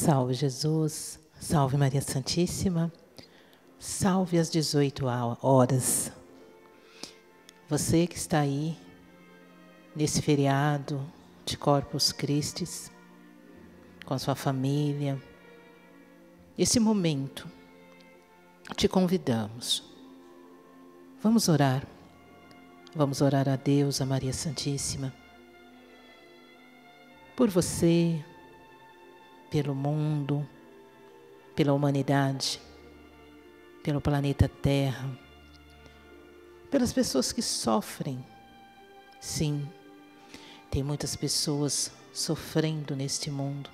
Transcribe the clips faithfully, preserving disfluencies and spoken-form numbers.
Salve Jesus, salve Maria Santíssima, salve às dezoito horas. Você que está aí, nesse feriado de Corpus Christi, com sua família, esse momento, te convidamos. Vamos orar, vamos orar a Deus, a Maria Santíssima, por você, pelo mundo, pela humanidade, pelo planeta Terra, pelas pessoas que sofrem. Sim, tem muitas pessoas sofrendo neste mundo.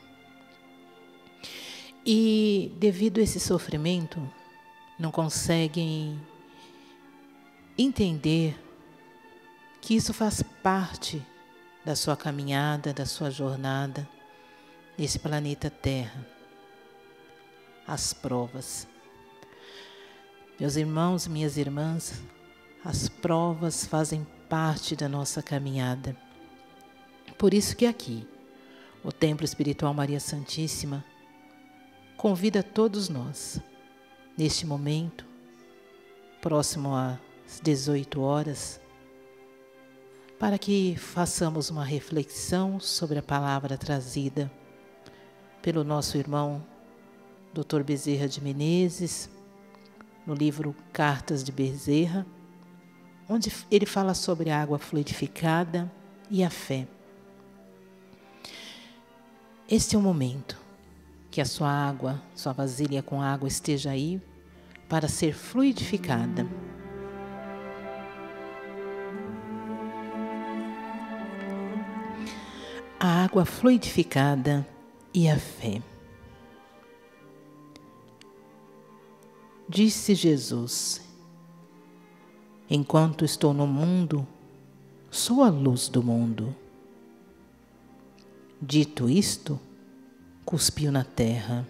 E devido a esse sofrimento, não conseguem entender que isso faz parte da sua caminhada, da sua jornada nesse planeta Terra. As provas. Meus irmãos, minhas irmãs, as provas fazem parte da nossa caminhada. Por isso que aqui, o Templo Espiritual Maria Santíssima convida todos nós, neste momento, próximo às dezoito horas, para que façamos uma reflexão sobre a palavra trazida pelo nosso irmão doutor Bezerra de Menezes, no livro Cartas de Bezerra, onde ele fala sobre a água fluidificada e a fé. Este é o momento que a sua água, sua vasilha com água esteja aí para ser fluidificada. A água fluidificada e a fé. Disse Jesus: enquanto estou no mundo, sou a luz do mundo. Dito isto, cuspiu na terra.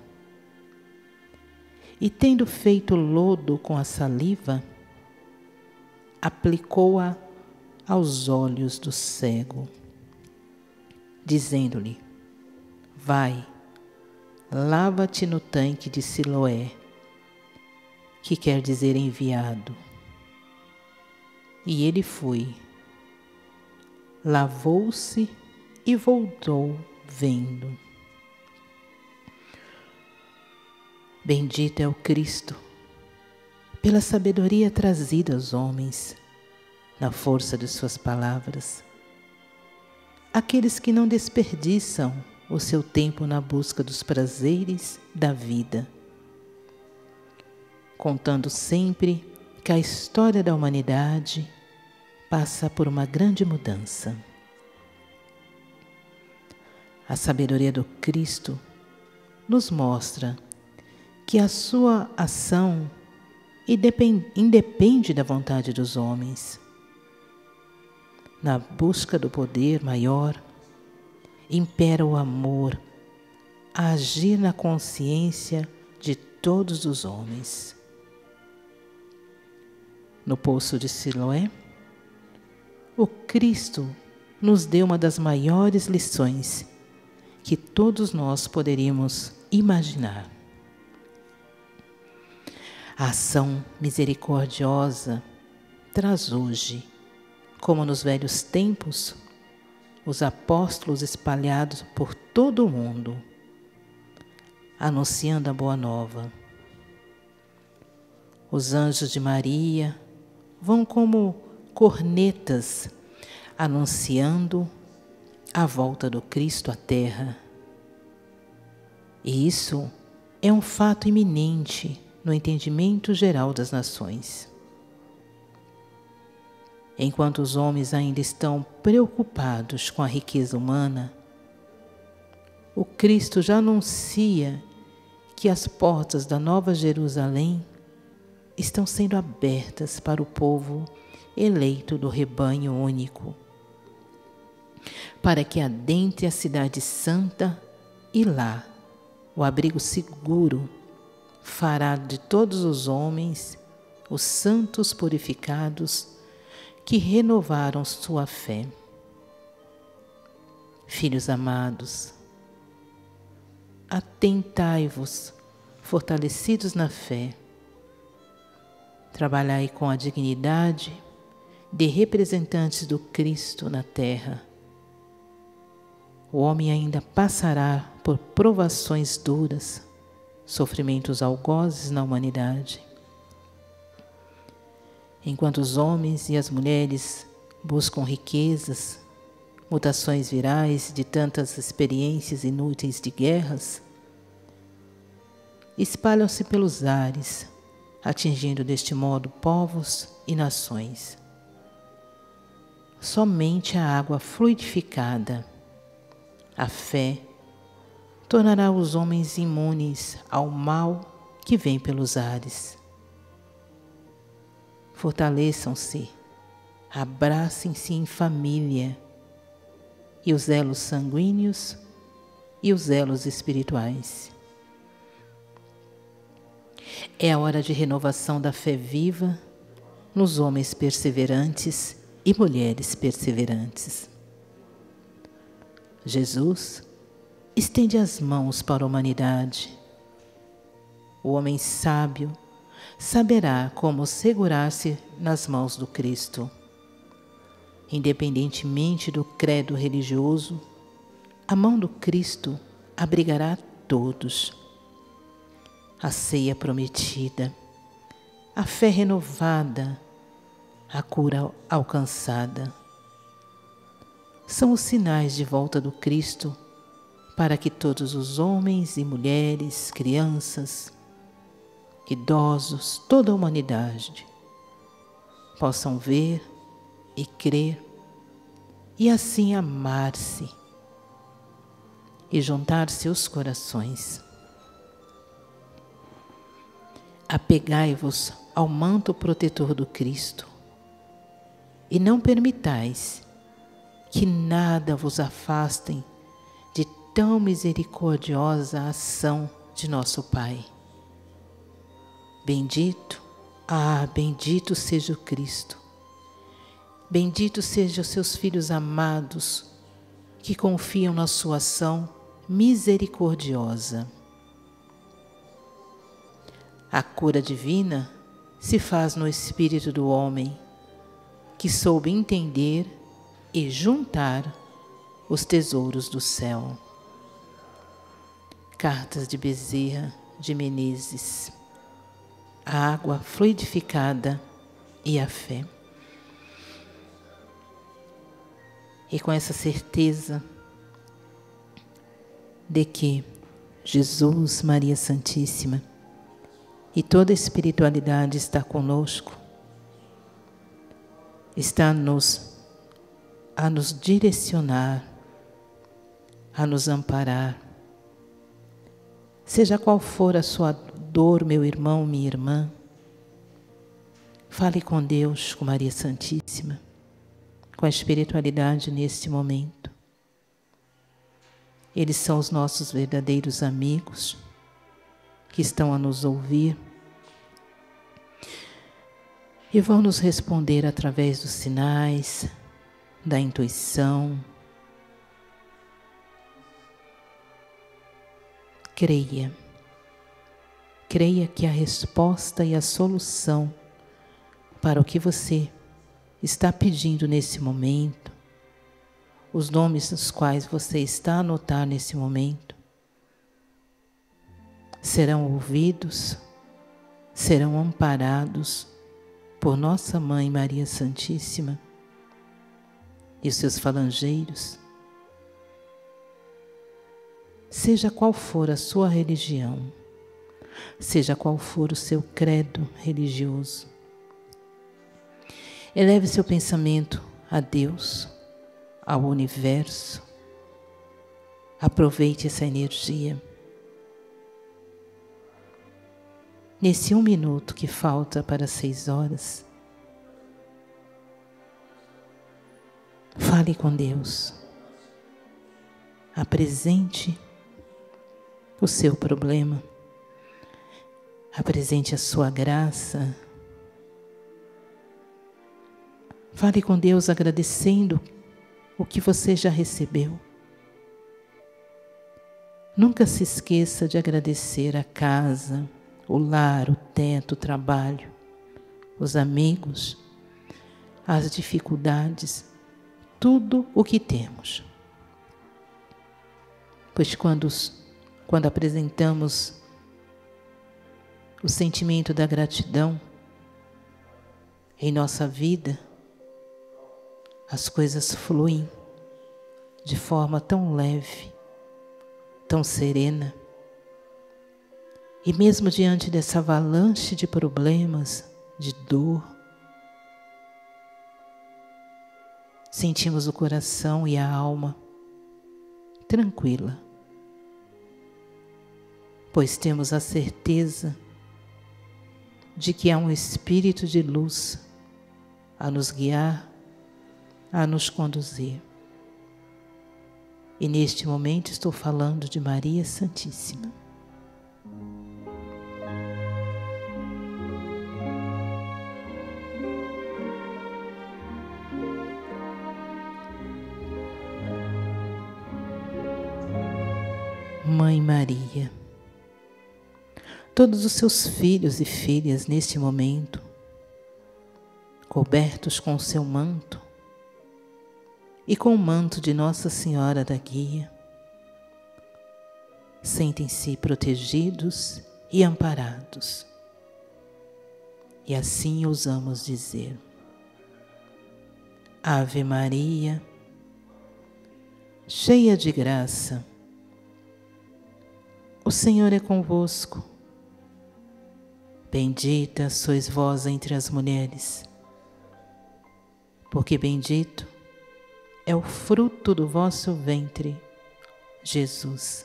E tendo feito lodo com a saliva, aplicou-a aos olhos do cego, dizendo-lhe: vai, lava-te no tanque de Siloé, que quer dizer enviado. E ele foi, lavou-se e voltou vendo. Bendito é o Cristo, pela sabedoria trazida aos homens, na força de suas palavras. Aqueles que não desperdiçam o seu tempo na busca dos prazeres da vida, contando sempre que a história da humanidade passa por uma grande mudança. A sabedoria do Cristo nos mostra que a sua ação independe da vontade dos homens. Na busca do poder maior, impera o amor a agir na consciência de todos os homens. No poço de Siloé, o Cristo nos deu uma das maiores lições que todos nós poderíamos imaginar. A ação misericordiosa traz hoje, como nos velhos tempos, os apóstolos espalhados por todo o mundo, anunciando a boa nova. Os anjos de Maria vão como cornetas, anunciando a volta do Cristo à Terra. E isso é um fato iminente no entendimento geral das nações. Enquanto os homens ainda estão preocupados com a riqueza humana, o Cristo já anuncia que as portas da Nova Jerusalém estão sendo abertas para o povo eleito do rebanho único, para que adentre a cidade santa e lá o abrigo seguro fará de todos os homens os santos purificados que renovaram sua fé. Filhos amados, atentai-vos, fortalecidos na fé. Trabalhai com a dignidade de representantes do Cristo na terra. O homem ainda passará por provações duras, sofrimentos algozes na humanidade. Enquanto os homens e as mulheres buscam riquezas, mutações virais de tantas experiências inúteis de guerras, espalham-se pelos ares, atingindo deste modo povos e nações. Somente a água fluidificada, a fé, tornará os homens imunes ao mal que vem pelos ares. Fortaleçam-se, abracem-se em família, e os elos sanguíneos e os elos espirituais. É a hora de renovação da fé viva nos homens perseverantes e mulheres perseverantes. Jesus estende as mãos para a humanidade. O homem sábio saberá como segurar-se nas mãos do Cristo. Independentemente do credo religioso, a mão do Cristo abrigará todos. A ceia prometida, a fé renovada, a cura alcançada. São os sinais de volta do Cristo para que todos os homens e mulheres, crianças, idosos, toda a humanidade possam ver e crer e assim amar-se e juntar seus corações. Apegai-vos ao manto protetor do Cristo e não permitais que nada vos afastem de tão misericordiosa ação de nosso Pai. Bendito, ah, bendito seja o Cristo. Bendito sejam os seus filhos amados que confiam na sua ação misericordiosa. A cura divina se faz no espírito do homem, que soube entender e juntar os tesouros do céu. Cartas de Bezerra de Menezes. A água fluidificada e a fé. E com essa certeza de que Jesus, Maria Santíssima e toda a espiritualidade está conosco, está a nos, a nos direcionar, a nos amparar. Seja qual for a sua dor, meu irmão, minha irmã, fale com Deus, com Maria Santíssima, com a espiritualidade neste momento. Eles são os nossos verdadeiros amigos que estão a nos ouvir e vão nos responder através dos sinais, da intuição. Creia, creia que a resposta e a solução para o que você está pedindo nesse momento, os nomes dos quais você está a anotar nesse momento, serão ouvidos, serão amparados por nossa Mãe Maria Santíssima e os seus falangeiros. Seja qual for a sua religião, seja qual for o seu credo religioso, eleve seu pensamento a Deus, ao universo. Aproveite essa energia. Nesse um minuto que falta para seis horas, fale com Deus. Apresente o seu problema. Apresente a sua graça. Fale com Deus agradecendo o que você já recebeu. Nunca se esqueça de agradecer a casa, o lar, o teto, o trabalho, os amigos, as dificuldades, tudo o que temos. Pois quando, quando apresentamos o sentimento da gratidão em nossa vida, as coisas fluem de forma tão leve, tão serena. E mesmo diante dessa avalanche de problemas, de dor, sentimos o coração e a alma tranquila, pois temos a certeza de que há um Espírito de luz a nos guiar, a nos conduzir. E neste momento estou falando de Maria Santíssima. Mãe Maria, todos os seus filhos e filhas neste momento, cobertos com o seu manto e com o manto de Nossa Senhora da Guia, sentem-se protegidos e amparados. E assim ousamos dizer: Ave Maria, cheia de graça, o Senhor é convosco. Bendita sois vós entre as mulheres, porque bendito é o fruto do vosso ventre, Jesus.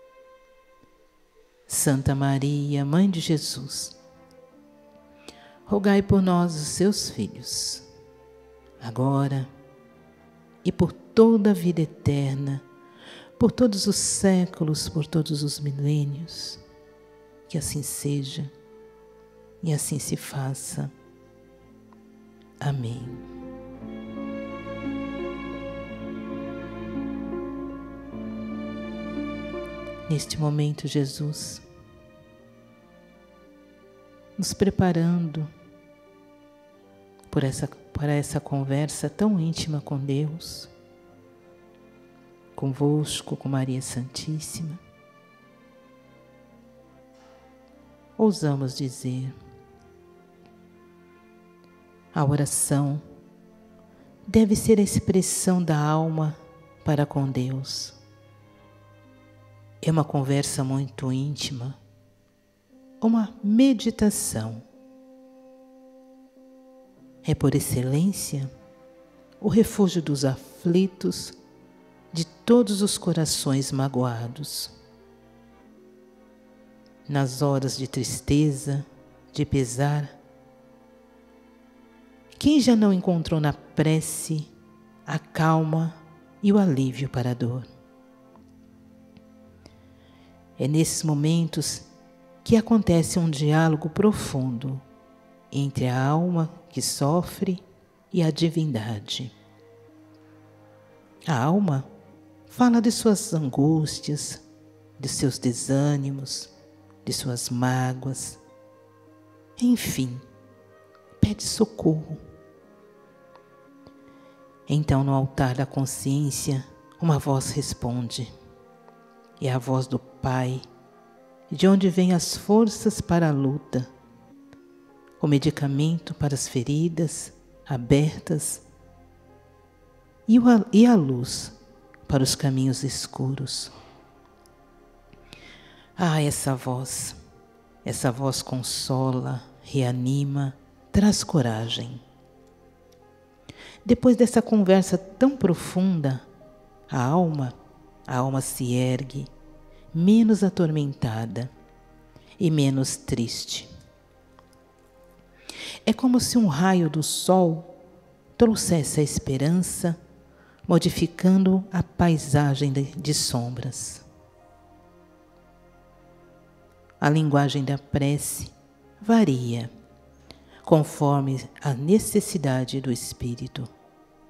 Santa Maria, Mãe de Jesus, rogai por nós, os seus filhos, agora e por toda a vida eterna, por todos os séculos, por todos os milênios. Que assim seja e assim se faça. Amém. Neste momento, Jesus, nos preparando por essa, para essa conversa tão íntima com Deus, convosco, com Maria Santíssima, ousamos dizer: a oração deve ser a expressão da alma para com Deus. É uma conversa muito íntima, uma meditação. É por excelência o refúgio dos aflitos, de todos os corações magoados. Nas horas de tristeza, de pesar, quem já não encontrou na prece a calma e o alívio para a dor? É nesses momentos que acontece um diálogo profundo entre a alma que sofre e a divindade. A alma fala de suas angústias, de seus desânimos, de suas mágoas. Enfim, pede socorro. Então, no altar da consciência, uma voz responde. É a voz do Pai, de onde vêm as forças para a luta, o medicamento para as feridas abertas e a luz para os caminhos escuros. Ah, essa voz, essa voz consola, reanima, traz coragem. Depois dessa conversa tão profunda, a alma, a alma se ergue, menos atormentada e menos triste. É como se um raio do sol trouxesse a esperança, modificando a paisagem de, de sombras. A linguagem da prece varia, conforme a necessidade do espírito.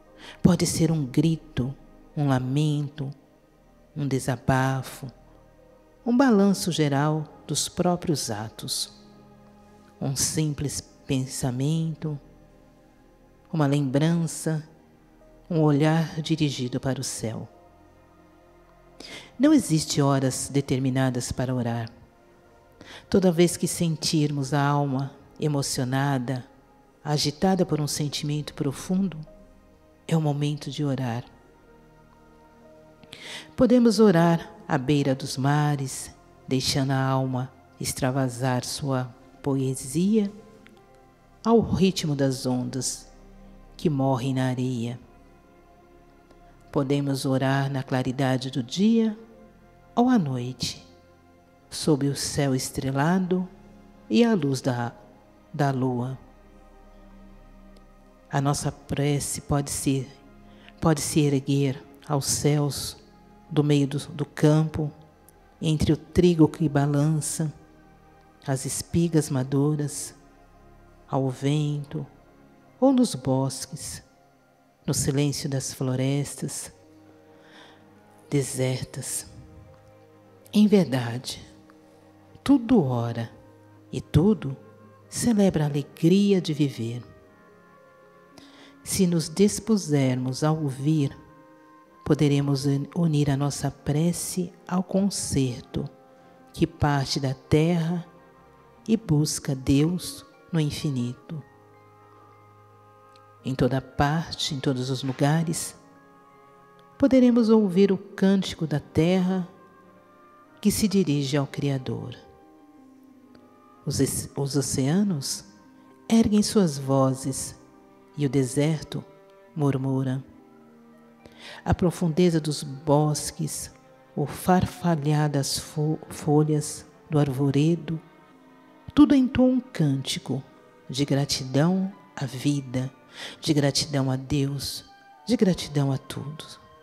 Pode ser um grito, um lamento, um desabafo, um balanço geral dos próprios atos, um simples pensamento, uma lembrança, um olhar dirigido para o céu. Não existe horas determinadas para orar. Toda vez que sentirmos a alma emocionada, agitada por um sentimento profundo, é o momento de orar. Podemos orar à beira dos mares, deixando a alma extravasar sua poesia ao ritmo das ondas que morrem na areia. Podemos orar na claridade do dia ou à noite, sob o céu estrelado e a luz da, da lua. A nossa prece pode se, pode se erguer aos céus do meio do, do campo, entre o trigo que balança, as espigas maduras, ao vento, ou nos bosques, no silêncio das florestas desertas. Em verdade, tudo ora e tudo celebra a alegria de viver. Se nos dispusermos a ouvir, poderemos unir a nossa prece ao concerto que parte da terra e busca Deus no infinito. Em toda parte, em todos os lugares, poderemos ouvir o cântico da terra que se dirige ao Criador. Os, os oceanos erguem suas vozes e o deserto murmura. A profundeza dos bosques, o farfalhar das fo- folhas do arvoredo, tudo entoa um cântico de gratidão à vida, de gratidão a Deus, de gratidão a tudo.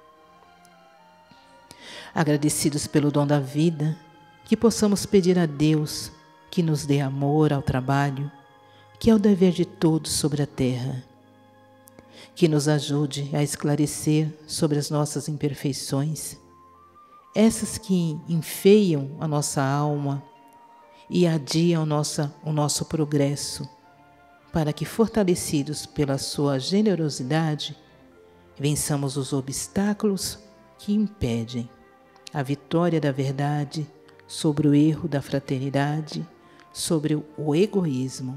Agradecidos pelo dom da vida, que possamos pedir a Deus que nos dê amor ao trabalho, que é o dever de todos sobre a terra, que nos ajude a esclarecer sobre as nossas imperfeições, essas que enfeiam a nossa alma e adiam nossa, o nosso progresso, para que, fortalecidos pela sua generosidade, vençamos os obstáculos que impedem a vitória da verdade sobre o erro da fraternidade, sobre o egoísmo.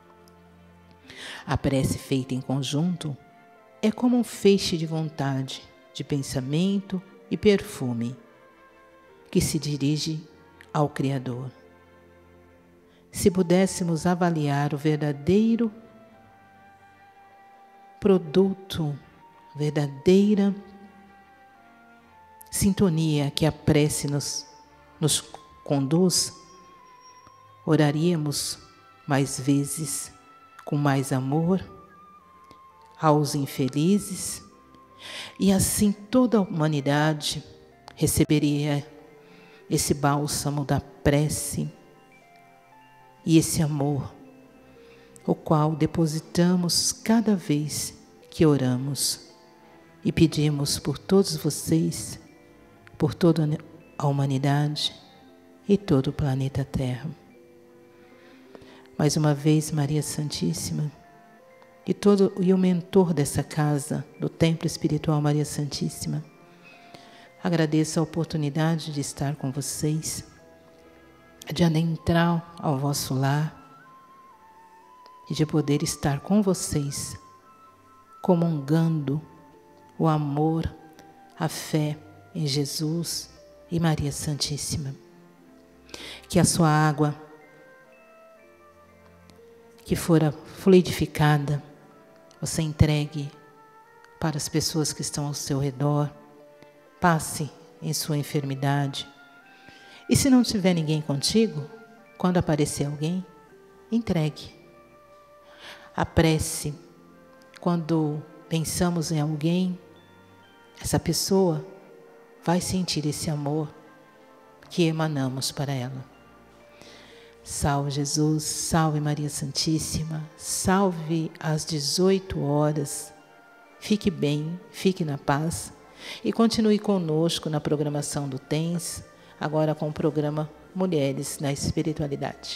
A prece feita em conjunto é como um feixe de vontade, de pensamento e perfume que se dirige ao Criador. Se pudéssemos avaliar o verdadeiro produto, verdadeira sintonia que a prece nos, nos conduz, oraríamos mais vezes, com mais amor, aos infelizes, e assim toda a humanidade receberia esse bálsamo da prece e esse amor, o qual depositamos cada vez que oramos e pedimos por todos vocês, por toda a humanidade e todo o planeta Terra. Mais uma vez, Maria Santíssima, e, todo, e o mentor dessa casa, do Templo Espiritual Maria Santíssima, agradeço a oportunidade de estar com vocês, de adentrar ao vosso lar e de poder estar com vocês, comungando o amor, a fé em Jesus e Maria Santíssima. Que a sua água, que fora fluidificada, você entregue para as pessoas que estão ao seu redor, passe em sua enfermidade. E se não tiver ninguém contigo, quando aparecer alguém, entregue. A prece, quando pensamos em alguém, essa pessoa vai sentir esse amor que emanamos para ela. Salve Jesus, salve Maria Santíssima, salve às dezoito horas. Fique bem, fique na paz e continue conosco na programação do T E N S, agora com o programa Mulheres na Espiritualidade.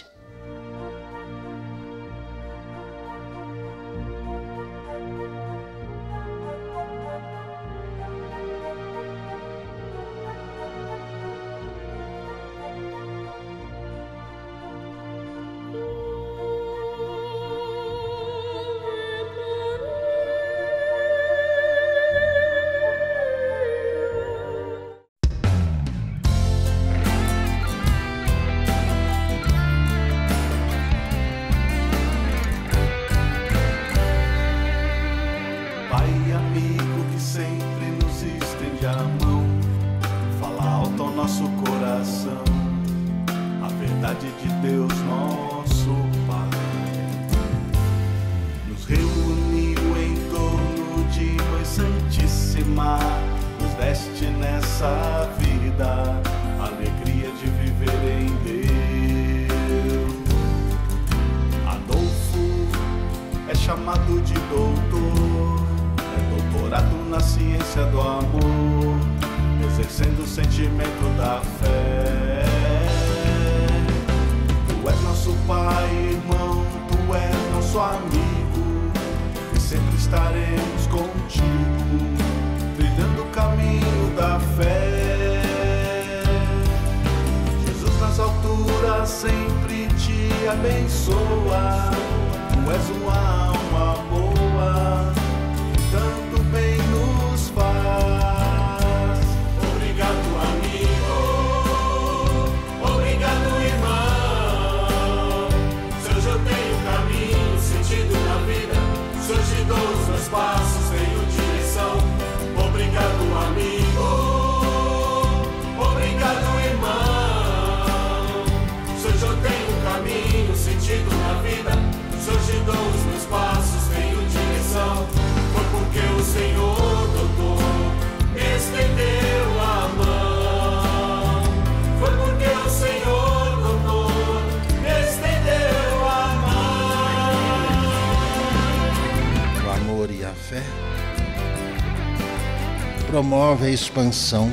Promove a expansão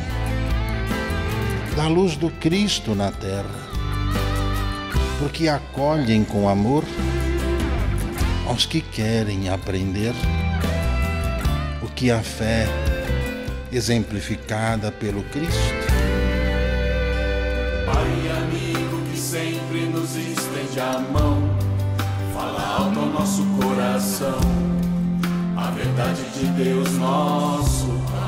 da luz do Cristo na terra, porque acolhem com amor aos que querem aprender o que a fé, exemplificada pelo Cristo. Pai amigo que sempre nos estende a mão, fala alto ao nosso coração a verdade de Deus nosso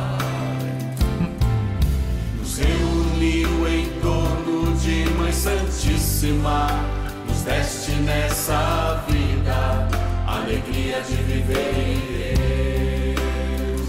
reuniu em torno de Mãe Santíssima, nos deste nessa vida a alegria de viver em Deus.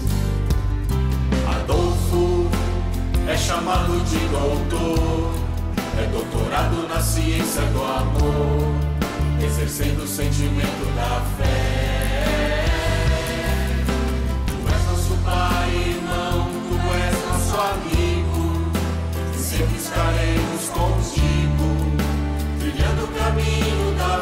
Adolfo é chamado de doutor, é doutorado na ciência do amor, exercendo o sentimento da fé. Tu és nosso pai, irmão, tu és nosso amigo, sempre estaremos contigo, trilhando o caminho da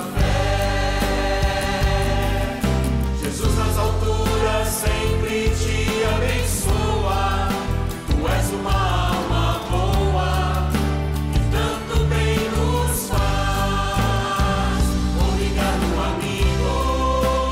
fé. Jesus nas alturas sempre te abençoa, tu és uma alma boa, que tanto bem nos faz. Obrigado, amigo,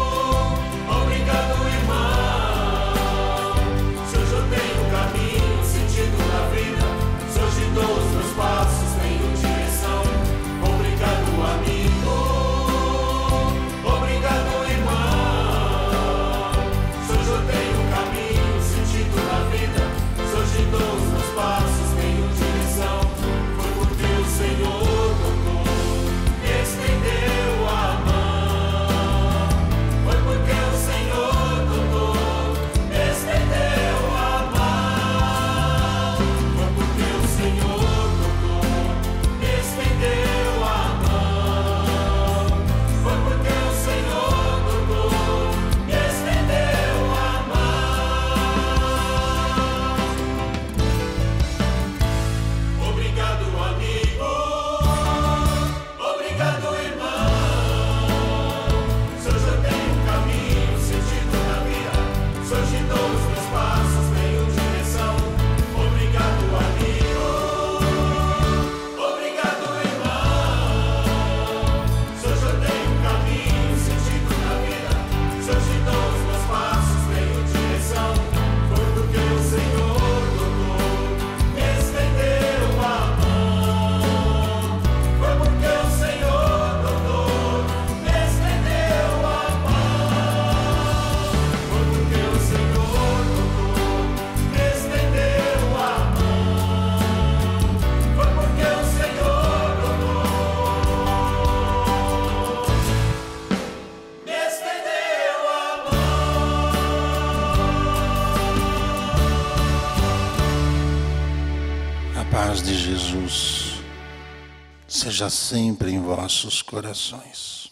paz de Jesus seja sempre em vossos corações.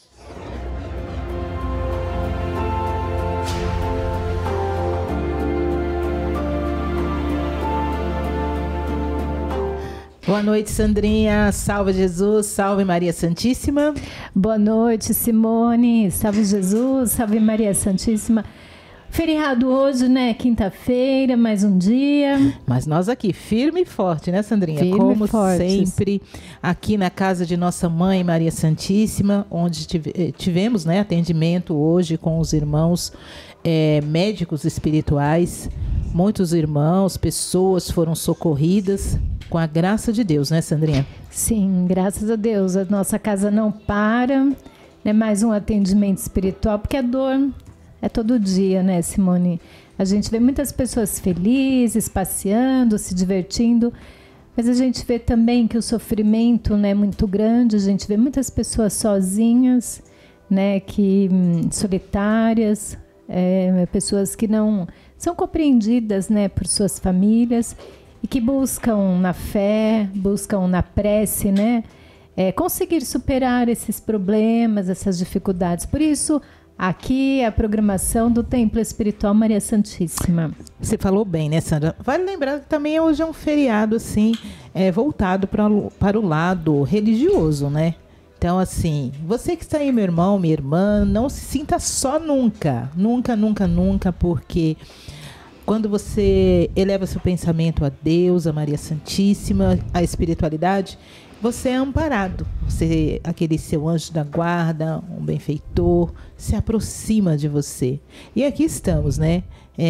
Boa noite, Sandrinha. Salve Jesus, salve Maria Santíssima. Boa noite, Simone. Salve Jesus, salve Maria Santíssima. Feriado hoje, né? Quinta-feira, mais um dia. Mas nós aqui, firme e forte, né, Sandrinha? Firme Como e fortes. sempre, aqui na casa de nossa mãe, Maria Santíssima, onde tive, tivemos, né, atendimento hoje com os irmãos é, médicos espirituais. Muitos irmãos, pessoas foram socorridas com a graça de Deus, né, Sandrinha? Sim, graças a Deus. A nossa casa não para, né? Mais um atendimento espiritual, porque a dor é todo dia, né, Simone? A gente vê muitas pessoas felizes, passeando, se divertindo, mas a gente vê também que o sofrimento, né, é muito grande. A gente vê muitas pessoas sozinhas, né, que hum, solitárias, é, pessoas que não são compreendidas, né, por suas famílias e que buscam na fé, buscam na prece, né, é, conseguir superar esses problemas, essas dificuldades. Por isso, aqui é a programação do Templo Espiritual Maria Santíssima. Você falou bem, né, Sandra? Vale lembrar que também hoje é um feriado, assim, é, voltado pra, para o lado religioso, né? Então, assim, você que está aí, meu irmão, minha irmã, não se sinta só nunca. Nunca, nunca, nunca, porque quando você eleva seu pensamento a Deus, a Maria Santíssima, a espiritualidade, você é amparado. Você, aquele seu anjo da guarda, um benfeitor, se aproxima de você. E aqui estamos, né?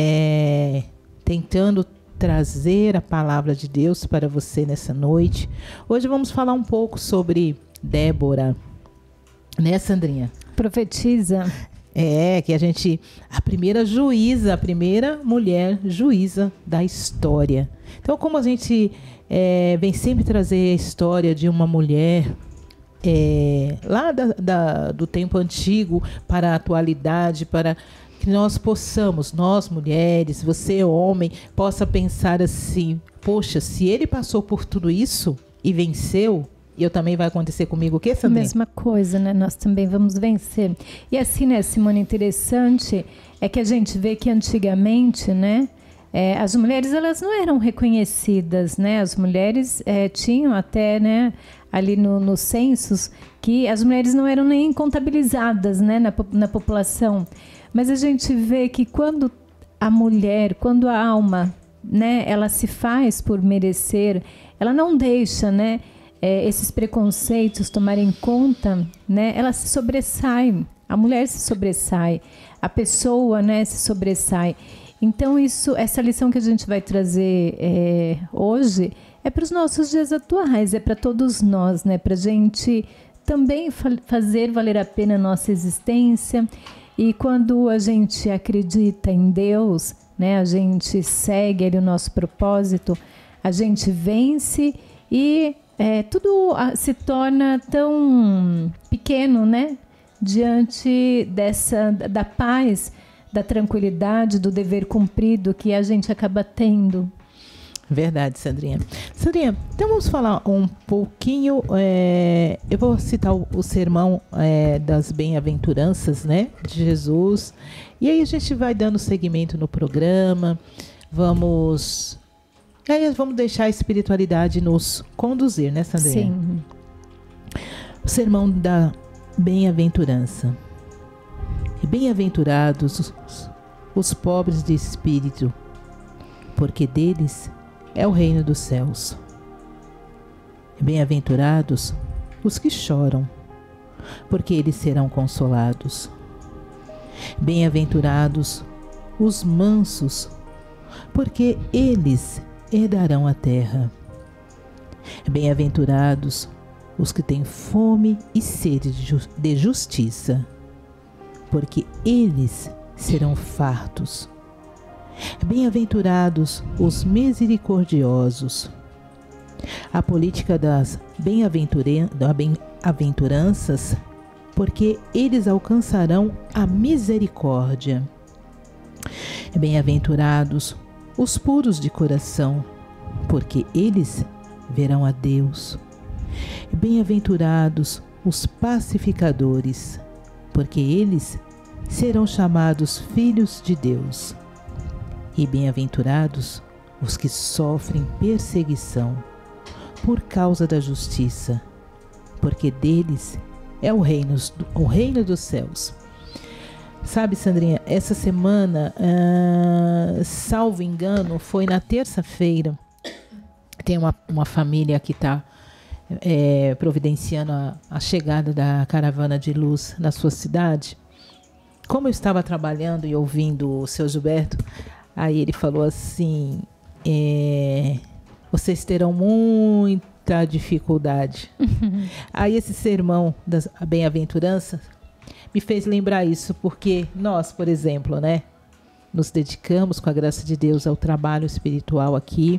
É, tentando trazer a palavra de Deus para você nessa noite. Hoje vamos falar um pouco sobre Débora, né, Sandrinha? Profetiza. É, que a gente, a primeira juíza, a primeira mulher juíza da história. Então, como a gente é, vem sempre trazer a história de uma mulher é, lá da, da, do tempo antigo para a atualidade, para que nós possamos, nós mulheres, você homem, possa pensar assim, poxa, se ele passou por tudo isso e venceu, e eu também vai acontecer comigo o quê, Sandrinha? A mesma coisa, né? Nós também vamos vencer. E assim, né, Simone, interessante é que a gente vê que antigamente, né, é, as mulheres elas não eram reconhecidas, né? As mulheres é, tinham até, né, ali no, nos censos que as mulheres não eram nem contabilizadas, né, na, na população. Mas a gente vê que quando a mulher, quando a alma, né, ela se faz por merecer, ela não deixa, né, É, esses preconceitos tomarem conta, né, ela se sobressai, a mulher se sobressai, a pessoa, né, se sobressai. Então, isso, essa lição que a gente vai trazer é, hoje é para os nossos dias atuais, é para todos nós, né, para a gente também fa- fazer valer a pena a nossa existência. E quando a gente acredita em Deus, né, a gente segue ali o nosso propósito, a gente vence e É, tudo se torna tão pequeno, né? Diante dessa, da paz, da tranquilidade, do dever cumprido que a gente acaba tendo. Verdade, Sandrinha. Sandrinha, então vamos falar um pouquinho, é, eu vou citar o, o sermão é, das bem-aventuranças, né, de Jesus, e aí a gente vai dando seguimento no programa, vamos... E aí vamos deixar a espiritualidade nos conduzir, né, Sandrinha? Sim. O sermão da bem-aventurança. Bem-aventurados os, os pobres de espírito, porque deles é o reino dos céus. Bem-aventurados os que choram, porque eles serão consolados. Bem-aventurados os mansos, porque eles herdarão a terra. Bem-aventurados os que têm fome e sede de justiça, porque eles serão fartos. Bem-aventurados os misericordiosos. A política das bem-aventuranças, porque eles alcançarão a misericórdia. Bem-aventurados os puros de coração, porque eles verão a Deus. Bem-aventurados os pacificadores, porque eles serão chamados filhos de Deus. E bem-aventurados os que sofrem perseguição por causa da justiça, porque deles é o reino, o reino dos céus. Sabe, Sandrinha, essa semana, ah, salvo engano, foi na terça-feira. Tem uma, uma família que está é, providenciando a, a chegada da caravana de luz na sua cidade. Como eu estava trabalhando e ouvindo o seu Gilberto, aí ele falou assim, é, vocês terão muita dificuldade. Uhum. Aí esse sermão da bem-aventurança me fez lembrar isso, porque nós, por exemplo, né, nos dedicamos com a graça de Deus ao trabalho espiritual aqui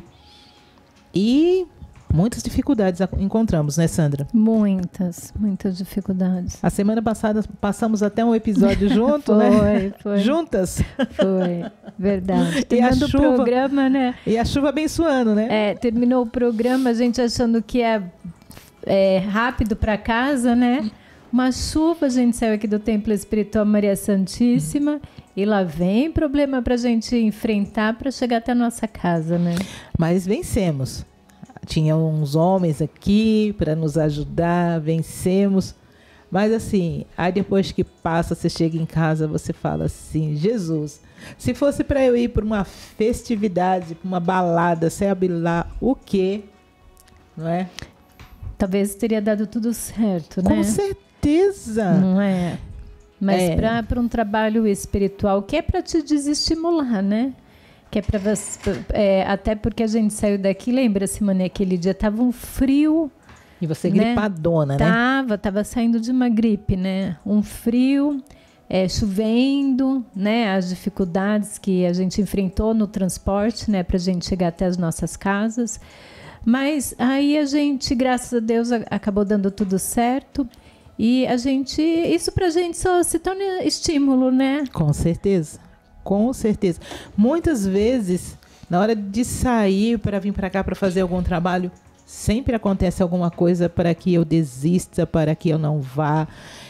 e muitas dificuldades encontramos, né, Sandra? Muitas, muitas dificuldades. A semana passada passamos até um episódio junto, foi, né? Foi, juntas. Foi, verdade. Terminando o programa, né? E a chuva abençoando, né? É, terminou o programa, a gente achando que é, é rápido para casa, né? Uma chuva, a gente saiu aqui do Templo Espiritual Maria Santíssima e lá vem problema para a gente enfrentar para chegar até a nossa casa, né? Mas vencemos. Tinha uns homens aqui para nos ajudar, vencemos. Mas assim, aí depois que passa, você chega em casa, você fala assim, Jesus, se fosse para eu ir para uma festividade, para uma balada, sabe lá o quê? Não é? Talvez teria dado tudo certo, né? Com certeza. Não é? Mas é. para um trabalho espiritual que é para te desestimular, né? Que é para você, é, até porque a gente saiu daqui, lembra, Simone, aquele dia tava um frio. E você gripadona, né? né? Tava, tava saindo de uma gripe, né? Um frio, é, chovendo, né? As dificuldades que a gente enfrentou no transporte, né? Para a gente chegar até as nossas casas. Mas aí a gente, graças a Deus, a, acabou dando tudo certo. E a gente, isso pra gente só se torna estímulo, né? Com certeza. Com certeza. Muitas vezes, na hora de sair para vir para cá para fazer algum trabalho, sempre acontece alguma coisa para que eu desista, para que eu não vá.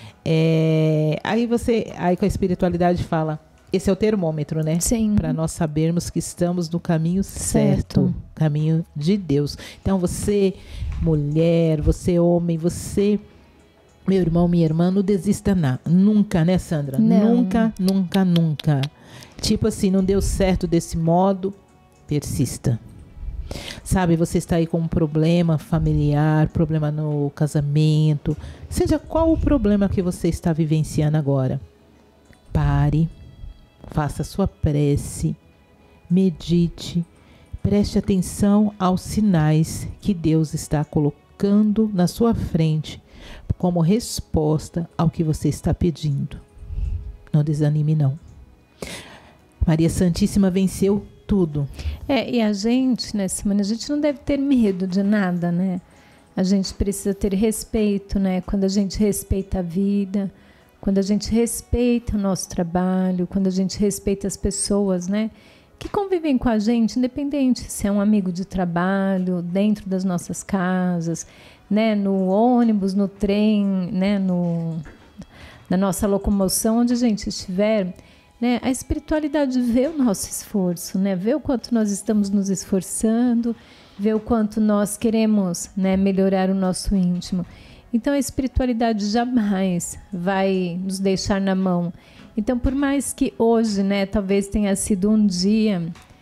É, aí você, aí com a espiritualidade fala, esse é o termômetro, né? Sim. Para nós sabermos que estamos no caminho certo, certo, caminho de Deus. Então você, mulher, você homem, você, meu irmão, minha irmã, não desista não. Nunca, né, Sandra? Não. Nunca, nunca, nunca. Tipo assim, não deu certo desse modo, persista. Sabe, você está aí com um problema familiar, problema no casamento, seja qual o problema que você está vivenciando agora. Pare, faça a sua prece, medite, preste atenção aos sinais que Deus está colocando na sua frente como resposta ao que você está pedindo. Não desanime, não. Maria Santíssima venceu tudo. É, e a gente, né, Simone, a gente não deve ter medo de nada, né? A gente precisa ter respeito, né? Quando a gente respeita a vida, quando a gente respeita o nosso trabalho, quando a gente respeita as pessoas, né? Que convivem com a gente, independente se é um amigo de trabalho, dentro das nossas casas, né? No ônibus, no trem, né? No, na nossa locomoção, onde a gente estiver. Né? A espiritualidade vê o nosso esforço, né? Vê o quanto nós estamos nos esforçando, vê o quanto nós queremos, né, melhorar o nosso íntimo. Então a espiritualidade jamais vai nos deixar na mão. Então, por mais que hoje, né, talvez tenha sido um dia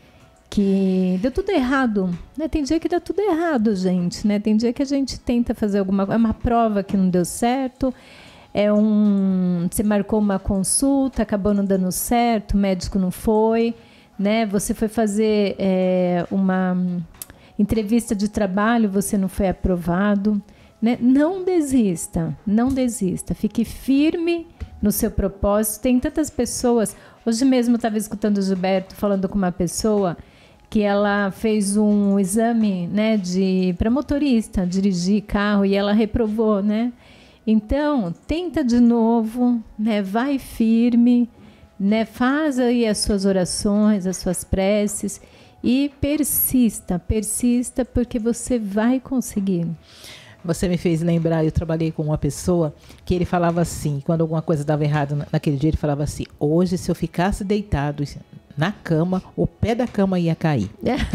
que deu tudo errado, né? Tem dia que dá tudo errado, gente, né? Tem dia que a gente tenta fazer alguma coisa, é uma prova que não deu certo. É um, você marcou uma consulta, acabou não dando certo, o médico não foi, né? Você foi fazer é, uma entrevista de trabalho, você não foi aprovado, né? Não desista, não desista. Fique firme no seu propósito. Tem tantas pessoas... Hoje mesmo eu estava escutando o Gilberto falando com uma pessoa que ela fez um exame, né, de, para motorista, dirigir carro, e ela reprovou, né? Então, tenta de novo, né? Vai firme, né? Faz aí as suas orações, as suas preces, e persista, persista, porque você vai conseguir. Você me fez lembrar, eu trabalhei com uma pessoa que ele falava assim, quando alguma coisa dava errado naquele dia, ele falava assim, hoje se eu ficasse deitado na cama, o pé da cama ia cair.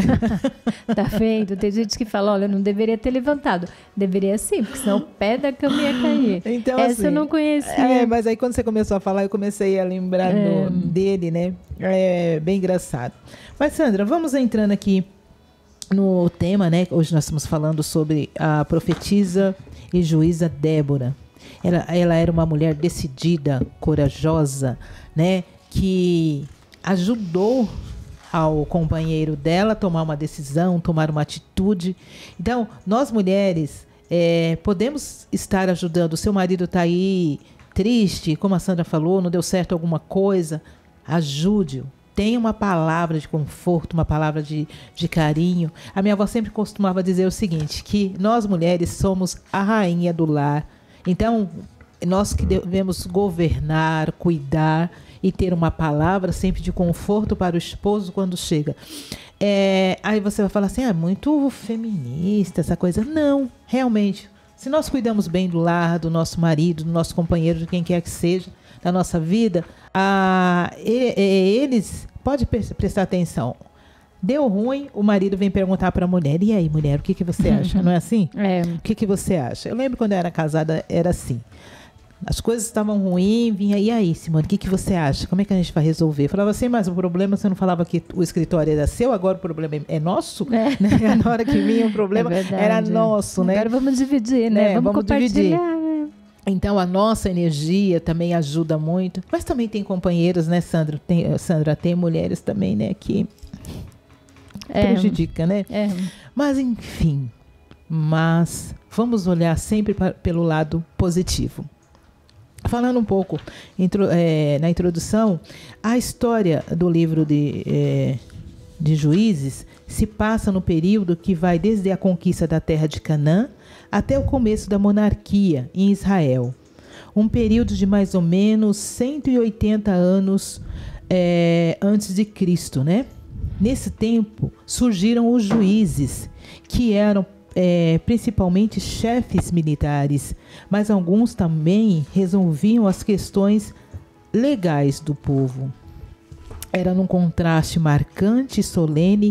Tá vendo? Tem gente que fala, olha, eu não deveria ter levantado. Deveria sim, porque senão o pé da cama ia cair. Então, Essa assim, eu não conhecia. É, mas aí quando você começou a falar, eu comecei a lembrar é. do, dele, né? É bem engraçado. Mas, Sandra, vamos entrando aqui no tema, né? Hoje nós estamos falando sobre a profetisa e juíza Débora. Ela, ela era uma mulher decidida, corajosa, né? Que ajudou ao companheiro dela a tomar uma decisão, tomar uma atitude. Então, nós mulheres é, podemos estar ajudando. O seu marido está aí triste, como a Sandra falou, não deu certo alguma coisa, ajude-o. Tenha uma palavra de conforto, uma palavra de, de carinho. A minha avó sempre costumava dizer o seguinte, que nós mulheres somos a rainha do lar. Então, nós que devemos governar, cuidar e ter uma palavra sempre de conforto para o esposo quando chega. É, aí você vai falar assim, ah, muito feminista essa coisa. Não, realmente. Se nós cuidamos bem do lar, do nosso marido, do nosso companheiro, de quem quer que seja, da nossa vida, a, e, e, eles, pode prestar atenção, deu ruim, o marido vem perguntar para a mulher, e aí, mulher, o que, que você acha? Não é assim? É. O que, que você acha? Eu lembro quando eu era casada, era assim. As coisas estavam ruins, vinha, e aí, Simone, o que, que você acha? Como é que a gente vai resolver? Eu falava assim, mas o problema, você não falava que o escritório era seu, agora o problema é nosso? É. Né? Na hora que vinha o problema, é era nosso, né? Agora vamos dividir, né? É, vamos, vamos compartilhar. Dividir. Então, a nossa energia também ajuda muito. Mas também tem companheiros, né, Sandra? Tem, Sandra, tem mulheres também, né, que é. prejudica, né? É. Mas, enfim, mas vamos olhar sempre pra, pelo lado positivo. Falando um pouco intro, é, na introdução, a história do livro de, é, de Juízes se passa no período que vai desde a conquista da terra de Canaã até o começo da monarquia em Israel. Um período de mais ou menos cento e oitenta anos é, antes de Cristo, né? Nesse tempo surgiram os juízes, que eram É, principalmente chefes militares, mas alguns também resolviam as questões legais do povo. Era num contraste marcante e solene,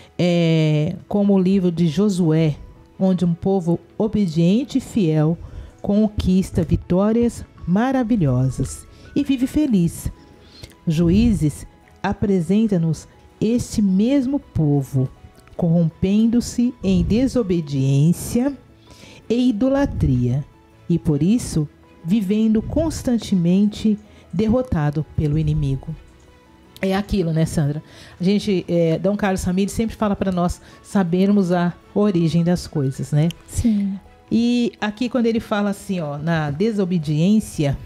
é, como o livro de Josué, onde um povo obediente e fiel conquista vitórias maravilhosas e vive feliz. Juízes apresenta-nos este mesmo povo, corrompendo-se em desobediência e idolatria, e por isso vivendo constantemente derrotado pelo inimigo. É aquilo, né, Sandra? A gente, é, Dom Carlos Ramires sempre fala para nós sabermos a origem das coisas, né? Sim. E aqui quando ele fala assim, ó, na desobediência,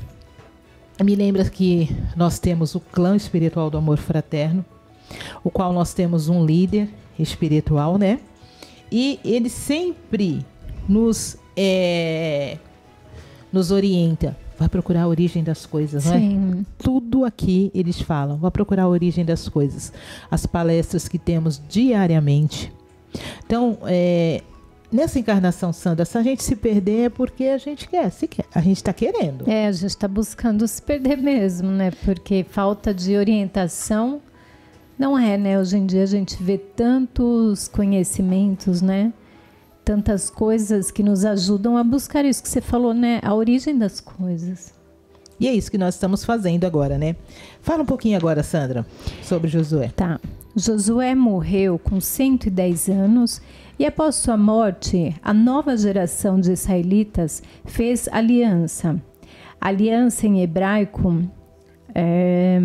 me lembra que nós temos o clã espiritual do amor fraterno, o qual nós temos um líder espiritual, né? E ele sempre nos, é, nos orienta. Vai procurar a origem das coisas, não é? Sim. Tudo aqui eles falam. Vai procurar a origem das coisas. As palestras que temos diariamente. Então, é, nessa encarnação, Sandra, se a gente se perder é porque a gente quer, se quer. A gente está querendo. É, a gente está buscando se perder mesmo, né? Porque falta de orientação. Não é, né? Hoje em dia a gente vê tantos conhecimentos, né? Tantas coisas que nos ajudam a buscar isso que você falou, né? A origem das coisas. E é isso que nós estamos fazendo agora, né? Fala um pouquinho agora, Sandra, sobre Josué. Tá. Josué morreu com cento e dez anos e após sua morte, a nova geração de israelitas fez aliança. Aliança em hebraico é...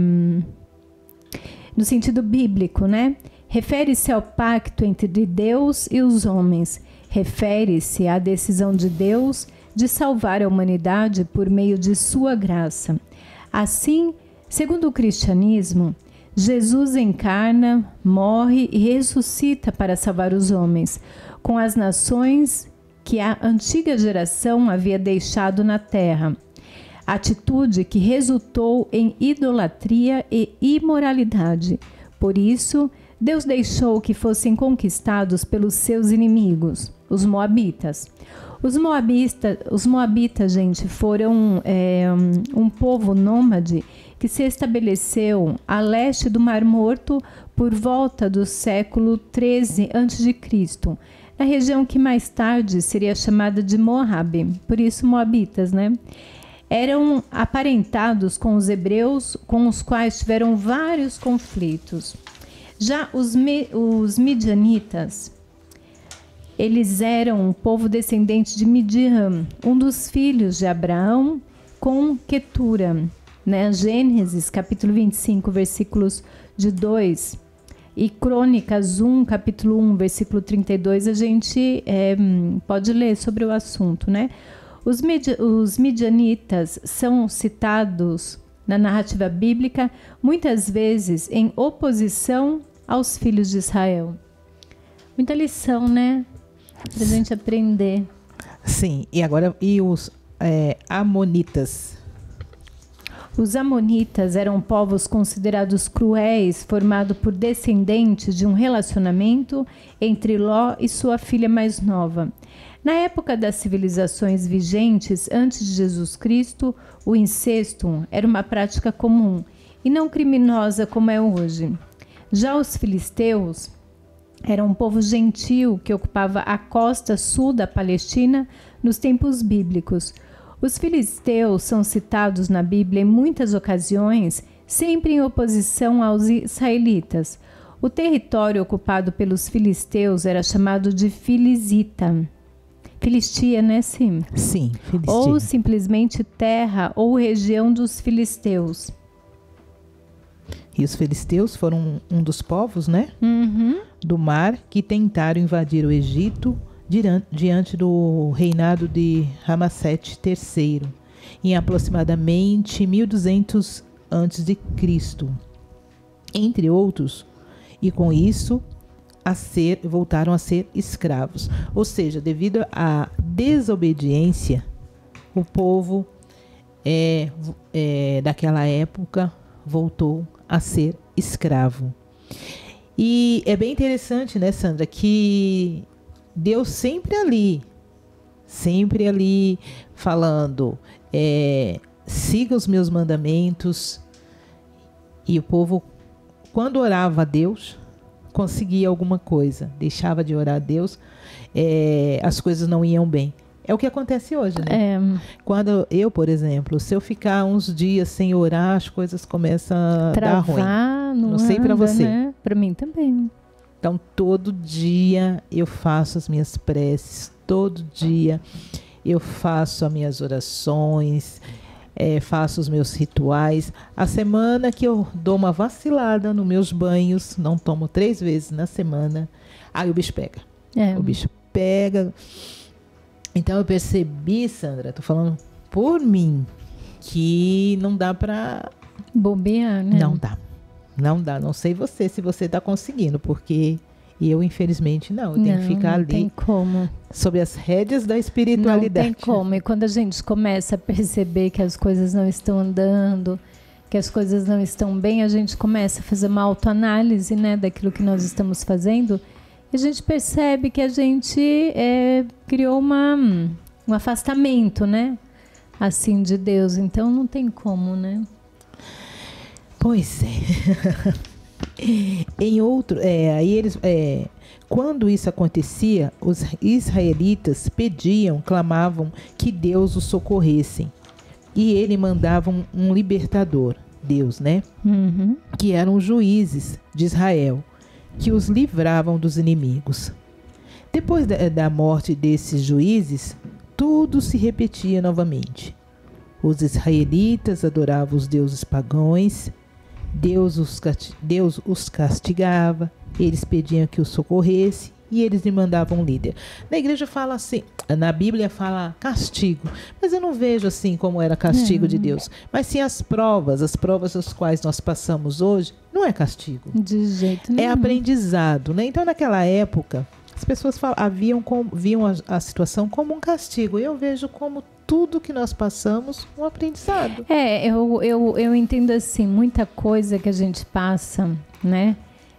no sentido bíblico, né? Refere-se ao pacto entre Deus e os homens. Refere-se à decisão de Deus de salvar a humanidade por meio de sua graça. Assim, segundo o cristianismo, Jesus encarna, morre e ressuscita para salvar os homens, com as nações que a antiga geração havia deixado na terra. Atitude que resultou em idolatria e imoralidade. Por isso, Deus deixou que fossem conquistados pelos seus inimigos, os moabitas. Os moabitas, os moabitas, gente, foram é, um, um povo nômade que se estabeleceu a leste do Mar Morto por volta do século treze antes de Cristo, na região que mais tarde seria chamada de Moabe, por isso moabitas, né? Eram aparentados com os hebreus, com os quais tiveram vários conflitos. Já os, me, os midianitas, eles eram um povo descendente de Midian, um dos filhos de Abraão com Quetura. Né? Gênesis, capítulo vinte e cinco, versículos de dois, e Crônicas um, capítulo um, versículo trinta e dois, a gente é, pode ler sobre o assunto. Né? Os, midi, os midianitas são citados na narrativa bíblica muitas vezes em oposição aos filhos de Israel. Muita lição, né? Pra gente aprender. Sim, e agora, e os é, amonitas? Os amonitas eram povos considerados cruéis, formados por descendentes de um relacionamento entre Ló e sua filha mais nova. Na época das civilizações vigentes antes de Jesus Cristo, o incesto era uma prática comum e não criminosa como é hoje. Já os filisteus era um povo gentil que ocupava a costa sul da Palestina nos tempos bíblicos. Os filisteus são citados na Bíblia em muitas ocasiões, sempre em oposição aos israelitas. O território ocupado pelos filisteus era chamado de Filistita. Filistia, né, sim? Sim, Filistia. Ou simplesmente terra ou região dos filisteus. E os filisteus foram um dos povos, né? Uhum. Do mar que tentaram invadir o Egito diante do reinado de Ramassete terceiro, em aproximadamente mil e duzentos antes de Cristo, entre outros, e com isso a ser, voltaram a ser escravos. Ou seja, devido à desobediência, o povo é, é, daquela época voltou a ser escravo. E é bem interessante, né, Sandra, que Deus sempre ali, sempre ali falando, é, siga os meus mandamentos. E o povo, quando orava a Deus, conseguia alguma coisa. Deixava de orar a Deus, é, as coisas não iam bem. É o que acontece hoje, né? É. Quando eu, por exemplo, se eu ficar uns dias sem orar, as coisas começam a Travar, dar ruim. Não, não sei para você. Né? Para mim também. Então, todo dia eu faço as minhas preces, todo dia eu faço as minhas orações, é, faço os meus rituais. A semana que eu dou uma vacilada nos meus banhos, não tomo três vezes na semana, aí o bicho pega. É. O bicho pega. Então, eu percebi, Sandra, tô falando por mim, que não dá para... bobear, né? Não dá. Não dá, não sei você, se você está conseguindo, porque eu, infelizmente, não. Eu tenho não, que ficar não ali tem como. sob as rédeas da espiritualidade. Não tem como. E quando a gente começa a perceber que as coisas não estão andando, que as coisas não estão bem, a gente começa a fazer uma autoanálise, né, daquilo que nós estamos fazendo, e a gente percebe que a gente é, criou uma, um afastamento, né, assim, de Deus. Então, não tem como, né? Pois é. Em outro, é, aí eles, é, quando isso acontecia, os israelitas pediam, clamavam que Deus os socorresse. E ele mandava um, um libertador, Deus, né? Uhum. Que eram os juízes de Israel, que os livravam dos inimigos. Depois da, da morte desses juízes, tudo se repetia novamente. Os israelitas adoravam os deuses pagãos. Deus os, Deus os castigava, eles pediam que os socorresse e eles lhe mandavam um líder. Na igreja fala assim, na Bíblia fala castigo, mas eu não vejo assim como era castigo é. de Deus. Mas sim as provas, as provas das quais nós passamos hoje, não é castigo. De jeito nenhum. É aprendizado, né? Então naquela época, as pessoas falam, haviam com, viam a, a situação como um castigo. E eu vejo como tudo que nós passamos, um aprendizado. É, eu, eu, eu entendo assim, muita coisa que a gente passa, né?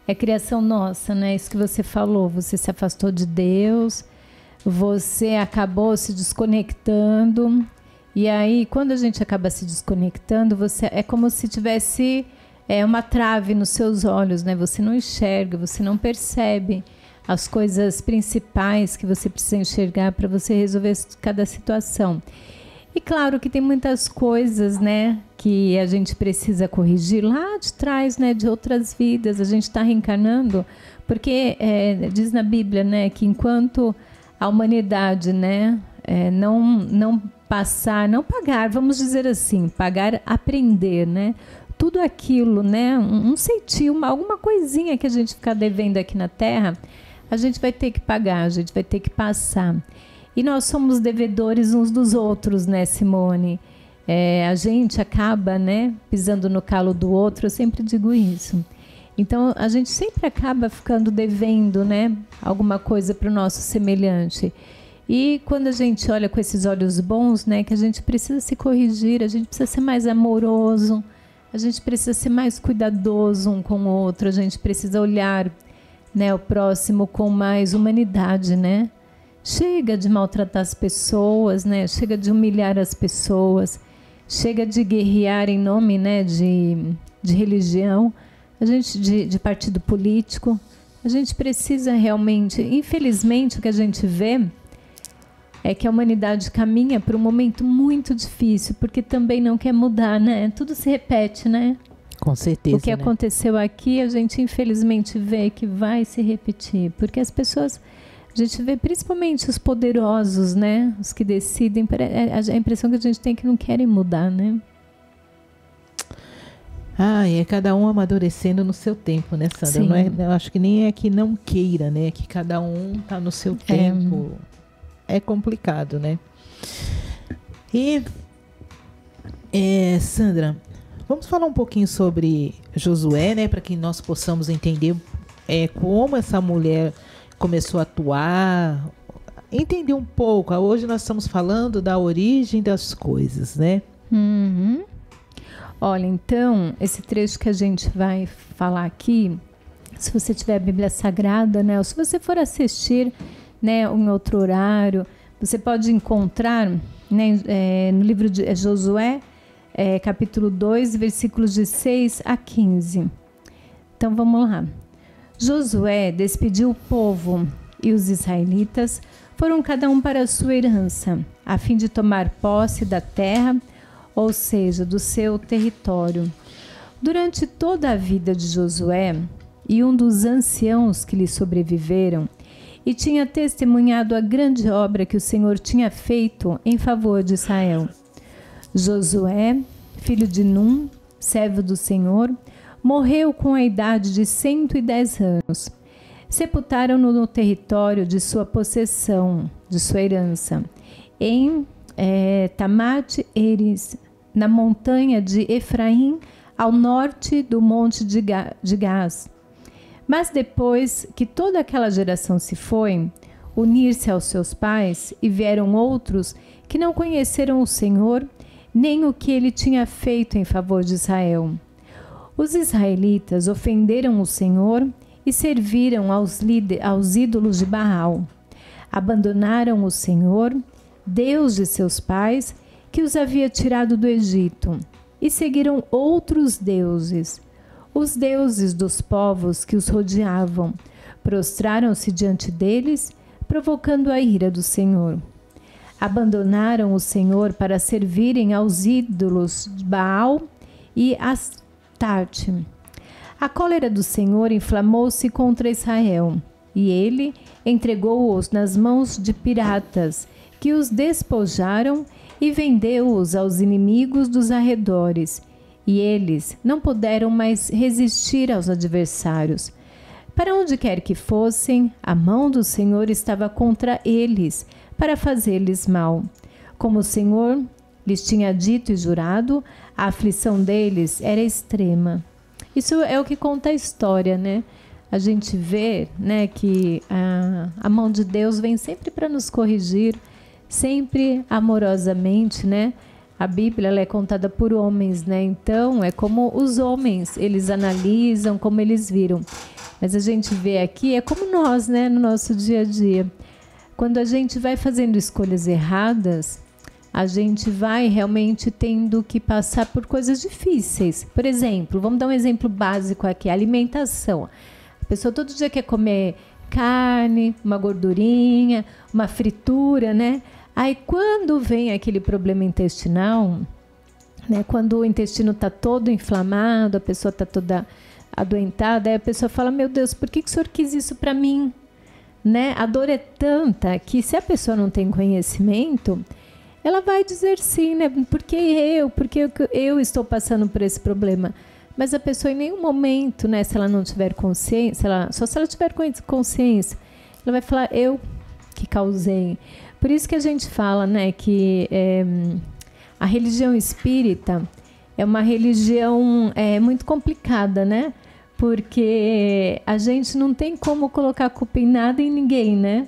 é criação nossa, né? Isso que você falou, você se afastou de Deus, você acabou se desconectando, e aí quando a gente acaba se desconectando, você é como se tivesse é, uma trave nos seus olhos, né? Você não enxerga, você não percebe as coisas principais que você precisa enxergar para você resolver cada situação. E claro que tem muitas coisas, né, que a gente precisa corrigir lá de trás, né, de outras vidas. A gente está reencarnando, porque é, diz na Bíblia, né, que enquanto a humanidade, né, é, não, não passar, não pagar, vamos dizer assim, pagar, aprender, né, tudo aquilo, né, um, um centinho, uma, alguma coisinha que a gente ficar devendo aqui na Terra, a gente vai ter que pagar, a gente vai ter que passar. E nós somos devedores uns dos outros, né, Simone? É, a gente acaba, né, pisando no calo do outro, eu sempre digo isso. Então, a gente sempre acaba ficando devendo, né, alguma coisa para o nosso semelhante. E quando a gente olha com esses olhos bons, né, que a gente precisa se corrigir, a gente precisa ser mais amoroso, a gente precisa ser mais cuidadoso um com o outro, a gente precisa olhar, né, o próximo com mais humanidade, né? Chega de maltratar as pessoas, né? Chega de humilhar as pessoas, chega de guerrear em nome, né, de, de religião, a gente, de, de partido político. A gente precisa realmente, infelizmente, o que a gente vê é que a humanidade caminha para um momento muito difícil, porque também não quer mudar, né? Tudo se repete, né? Com certeza. O que né? aconteceu aqui, a gente infelizmente vê que vai se repetir, porque as pessoas... A gente vê principalmente os poderosos, né? Os que decidem. A impressão que a gente tem é que não querem mudar, né? Ah, é cada um amadurecendo no seu tempo, né, Sandra? Não é, eu acho que nem é que não queira, né? É que cada um está no seu tempo. É, é complicado, né? E, é, Sandra, vamos falar um pouquinho sobre Josué, né? Para que nós possamos entender é, como essa mulher começou a atuar, entender um pouco. Hoje nós estamos falando da origem das coisas, né? Uhum. Olha, então, esse trecho que a gente vai falar aqui, se você tiver a Bíblia Sagrada, né, ou se você for assistir, né, em outro horário, você pode encontrar, né, é, no livro de Josué, é, capítulo dois, versículos de seis a quinze. Então, vamos lá. Josué despediu o povo e os israelitas foram cada um para a sua herança, a fim de tomar posse da terra, ou seja, do seu território. Durante toda a vida de Josué, e um dos anciãos que lhe sobreviveram, e tinha testemunhado a grande obra que o Senhor tinha feito em favor de Israel. Josué, filho de Num, servo do Senhor, morreu com a idade de cento e dez anos. Sepultaram-no no território de sua possessão, de sua herança, em é, Tamat-Eres, na montanha de Efraim, ao norte do monte de, Ga de Gás. Mas depois que toda aquela geração se foi, unir-se aos seus pais, e vieram outros que não conheceram o Senhor, nem o que ele tinha feito em favor de Israel. Os israelitas ofenderam o Senhor e serviram aos, aos ídolos de Baal. Abandonaram o Senhor, Deus de seus pais, que os havia tirado do Egito, e seguiram outros deuses, os deuses dos povos que os rodeavam. Prostraram-se diante deles, provocando a ira do Senhor. Abandonaram o Senhor para servirem aos ídolos de Baal e Astarte. A cólera do Senhor inflamou-se contra Israel, e ele entregou-os nas mãos de piratas, que os despojaram e vendeu-os aos inimigos dos arredores, e eles não puderam mais resistir aos adversários. Para onde quer que fossem, a mão do Senhor estava contra eles, para fazer-lhes mal. Como o Senhor lhes tinha dito e jurado, a aflição deles era extrema. Isso é o que conta a história, né? A gente vê, né, que a, a mão de Deus vem sempre para nos corrigir, sempre amorosamente, né? A Bíblia ela é contada por homens, né? Então, é como os homens, eles analisam, como eles viram. Mas a gente vê aqui, é como nós, né, no nosso dia a dia. Quando a gente vai fazendo escolhas erradas, a gente vai realmente tendo que passar por coisas difíceis. Por exemplo, vamos dar um exemplo básico aqui, alimentação. A pessoa todo dia quer comer carne, uma gordurinha, uma fritura, né? Aí quando vem aquele problema intestinal, né, quando o intestino está todo inflamado, a pessoa está toda adoentada, aí a pessoa fala, meu Deus, por que, que o senhor quis isso para mim? Né? A dor é tanta que se a pessoa não tem conhecimento, ela vai dizer sim, né? Porque eu, porque eu, eu estou passando por esse problema. Mas a pessoa em nenhum momento, né, se ela não tiver consciência, ela, só se ela tiver consciência, ela vai falar, eu que causei. Por isso que a gente fala, né, que é, a religião espírita é uma religião é, muito complicada, né? Porque a gente não tem como colocar a culpa em nada e em ninguém, né?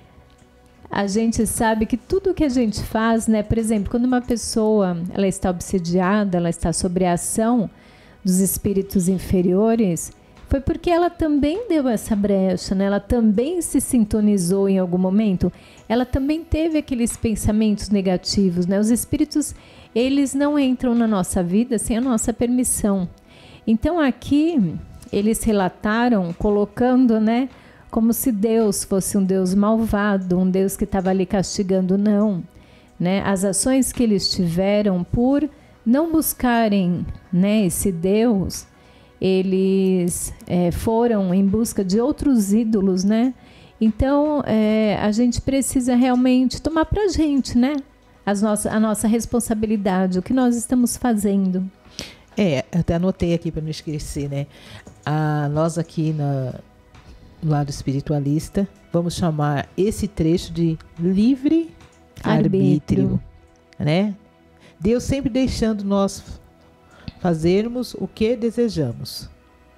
A gente sabe que tudo que a gente faz, né? Por exemplo, quando uma pessoa ela está obsediada, ela está sob a ação dos espíritos inferiores, foi porque ela também deu essa brecha, né? Ela também se sintonizou em algum momento, ela também teve aqueles pensamentos negativos, né? Os espíritos, eles não entram na nossa vida sem a nossa permissão. Então aqui eles relataram colocando, né, como se Deus fosse um Deus malvado, um Deus que estava ali castigando, não, né? As ações que eles tiveram por não buscarem, né, esse Deus, eles é, foram em busca de outros ídolos, né? Então é, a gente precisa realmente tomar para a gente, né, as nossas, a nossa responsabilidade, o que nós estamos fazendo. É, eu até anotei aqui para não esquecer, né? Ah, nós aqui na, no lado espiritualista vamos chamar esse trecho de livre arbítrio, arbítrio, né? Deus sempre deixando nós fazermos o que desejamos,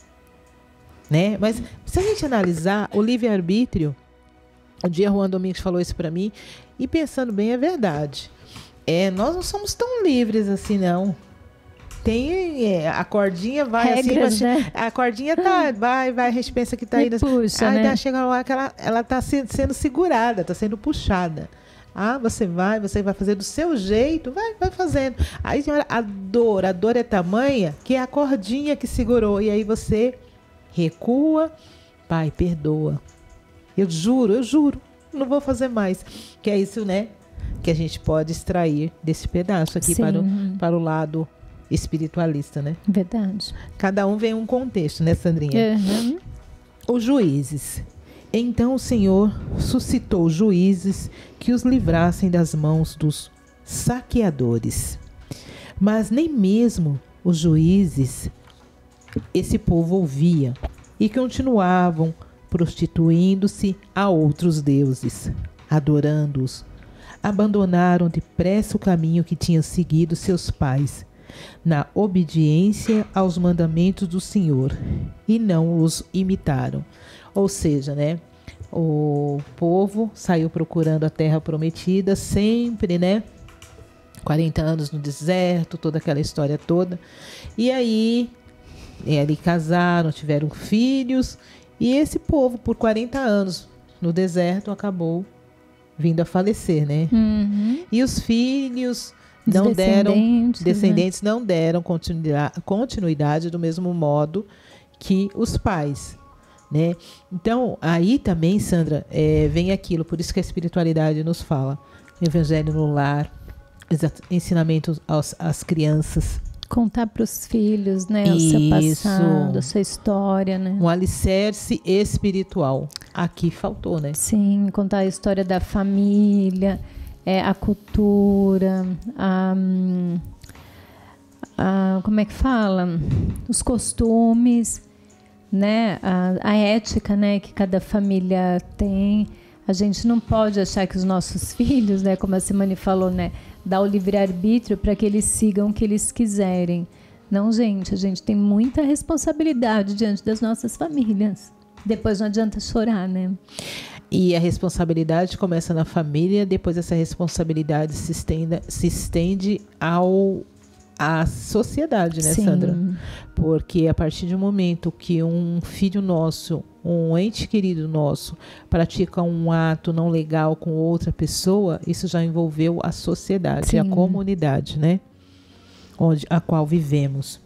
né? Mas se a gente analisar o livre arbítrio, um dia Juan Domingos falou isso para mim e pensando bem é verdade. É, nós não somos tão livres assim, não. Tem é, a cordinha vai regras, assim, né? A cordinha tá, vai, vai, a gente pensa que tá indo, puxa, aí né? chega lá que ela, ela tá sendo, sendo segurada, tá sendo puxada. Ah, você vai, você vai fazer do seu jeito, vai, vai fazendo. Aí a dor, a dor é tamanha que é a cordinha que segurou e aí você recua, pai, perdoa. Eu juro, eu juro, não vou fazer mais. Que é isso, né? Que a gente pode extrair desse pedaço aqui para o, para o lado espiritualista, né? Verdade. Cada um vem um contexto, né, Sandrinha? Uhum. Os juízes. Então o Senhor suscitou juízes que os livrassem das mãos dos saqueadores. Mas nem mesmo os juízes esse povo ouvia e continuavam prostituindo-se a outros deuses, adorando-os. Abandonaram depressa o caminho que tinham seguido seus pais, na obediência aos mandamentos do Senhor, e não os imitaram. Ou seja, né, o povo saiu procurando a terra prometida, sempre, né, quarenta anos no deserto, toda aquela história toda. E aí, ali casaram, tiveram filhos, e esse povo, por quarenta anos no deserto, acabou vindo a falecer, né? Uhum. E os filhos não deram, descendentes né? não deram continuidade, continuidade do mesmo modo que os pais, né? Então, aí também, Sandra, é, vem aquilo, por isso que a espiritualidade nos fala, evangelho no lar, ensinamentos aos, às crianças. Contar para os filhos, né? O seu passado, a sua história, né? Um alicerce espiritual. Aqui faltou, né? Sim, contar a história da família, é, a cultura, a, a, como é que fala? Os costumes, né? A, a ética, né? Que cada família tem. A gente não pode achar que os nossos filhos, né? Como a Simone falou, né? Dar o livre-arbítrio para que eles sigam o que eles quiserem. Não, gente, a gente tem muita responsabilidade diante das nossas famílias. Depois não adianta chorar, né? E a responsabilidade começa na família, depois essa responsabilidade se estende, se estende ao, a sociedade, né, Sim. Sandra? Porque a partir do momento que um filho nosso, um ente querido nosso, pratica um ato não legal com outra pessoa, isso já envolveu a sociedade, Sim. a comunidade, né? Onde, a qual vivemos.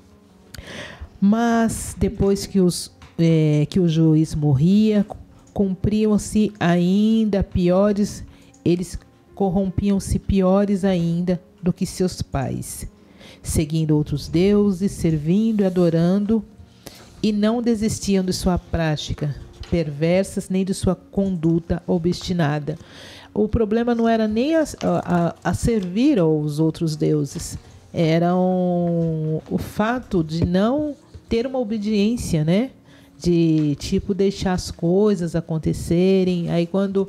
Mas depois que, os, é, que o juiz morria, cumpriam-se ainda piores, eles corrompiam-se piores ainda do que seus pais, seguindo outros deuses, servindo e adorando, e não desistiam de sua prática perversas, nem de sua conduta obstinada. O problema não era nem a, a, a servir aos outros deuses, era um, o fato de não ter uma obediência, né? De, tipo, deixar as coisas acontecerem. Aí, quando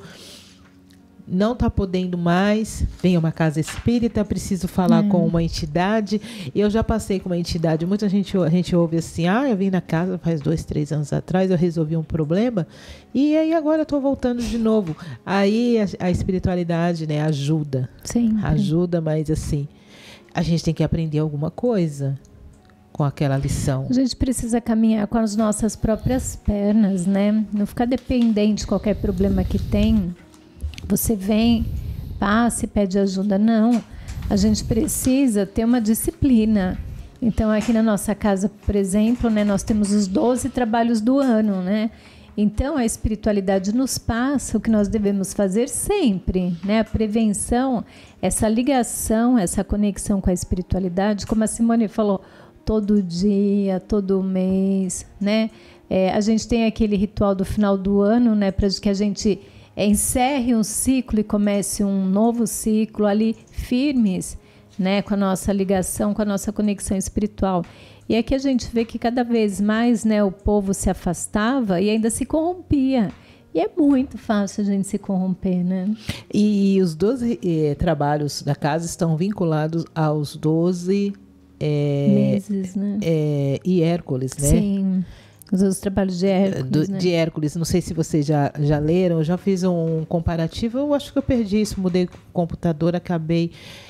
não está podendo mais, vem uma casa espírita, preciso falar é. com uma entidade. Eu já passei com uma entidade. Muita gente, a gente ouve assim, ah, eu vim na casa faz dois, três anos atrás, eu resolvi um problema, e aí agora estou voltando de novo. Aí a, a espiritualidade, né, ajuda. Sim. Ajuda, mas assim, a gente tem que aprender alguma coisa com aquela lição. A gente precisa caminhar com as nossas próprias pernas, né? Não ficar dependente de qualquer problema que tem. Você vem, passa e pede ajuda. Não. A gente precisa ter uma disciplina. Então, aqui na nossa casa, por exemplo, né, nós temos os doze trabalhos do ano, né? Então, a espiritualidade nos passa o que nós devemos fazer sempre, né? A prevenção, essa ligação, essa conexão com a espiritualidade, como a Simone falou, todo dia, todo mês, né? É, a gente tem aquele ritual do final do ano, né? Para que a gente encerre um ciclo e comece um novo ciclo ali firmes, né? Com a nossa ligação, com a nossa conexão espiritual. E aqui a gente vê que cada vez mais, né, o povo se afastava e ainda se corrompia. E é muito fácil a gente se corromper, né? E os doze eh, trabalhos da casa estão vinculados aos doze é, meses, né? É, e Hércules, né? Sim, os outros trabalhos de Hércules, Do, né? De Hércules, não sei se vocês já, já leram, eu já fiz um comparativo, eu acho que eu perdi isso, mudei o computador, acabei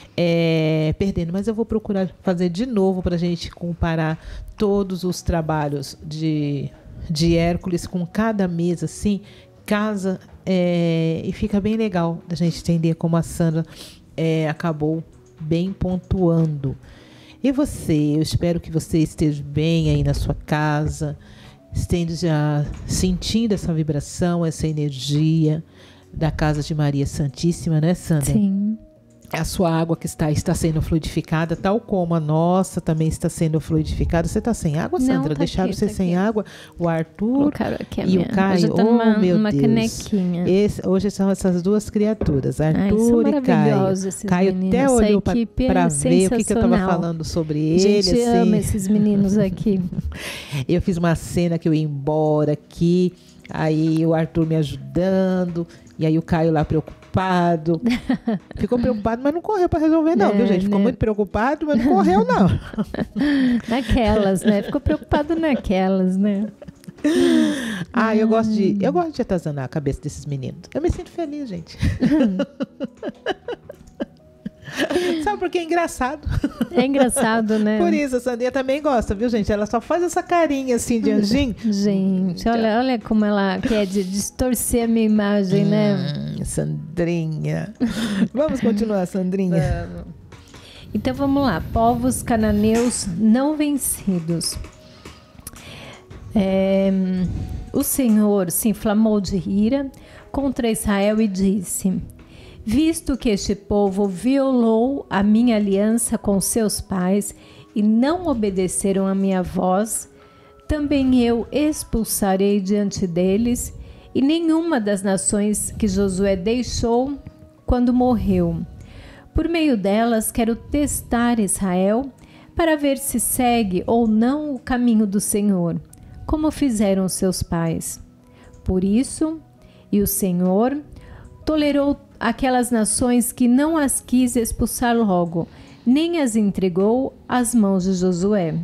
é, perdendo, mas eu vou procurar fazer de novo para a gente comparar todos os trabalhos de, de Hércules com cada mês, assim, casa, é, e fica bem legal da gente entender como a Sandra é, acabou bem pontuando. E você, eu espero que você esteja bem aí na sua casa, esteja sentindo essa vibração, essa energia da casa de Maria Santíssima, né, Sandra? Sim. A sua água que está, está sendo fluidificada, tal como a nossa também está sendo fluidificada. Você está sem água, Sandra? Não, tá Deixaram aqui, você tá sem aqui. água? O Arthur Colocaram aqui a e minha. o Caio. Hoje tá Oh, numa, meu numa Deus. canequinha. Esse, hoje são essas duas criaturas, Ai, são Arthur e Caio. maravilhosos esses Caio meninos. até Essa olhou para equipe é ver o que, que eu estava sensacional. falando sobre A ele. gente assim. ama esses meninos aqui. Eu fiz uma cena que eu ia embora aqui, aí o Arthur me ajudando, e aí o Caio lá preocupado. Ficou preocupado, mas não correu para resolver, não, É, viu, gente? Ficou né? muito preocupado, mas não correu, não. Naquelas, né? Ficou preocupado naquelas, né? Ah, eu gosto de, eu gosto de atazanar a cabeça desses meninos. Eu me sinto feliz, gente. Sabe por que é engraçado? É engraçado, né? Por isso, a Sandrinha também gosta, viu, gente? Ela só faz essa carinha assim de anjinho. Gente, olha, olha como ela quer de distorcer a minha imagem, né? Hum, Sandrinha. Vamos continuar, Sandrinha? Vamos. Então vamos lá. Povos cananeus não vencidos. É, o Senhor se inflamou de ira contra Israel e disse: visto que este povo violou a minha aliança com seus pais e não obedeceram a minha voz, também eu expulsarei diante deles, e nenhuma das nações que Josué deixou quando morreu. Por meio delas quero testar Israel para ver se segue ou não o caminho do Senhor, como fizeram seus pais. Por isso, e o Senhor tolerou aquelas nações que não as quis expulsar logo, nem as entregou às mãos de Josué.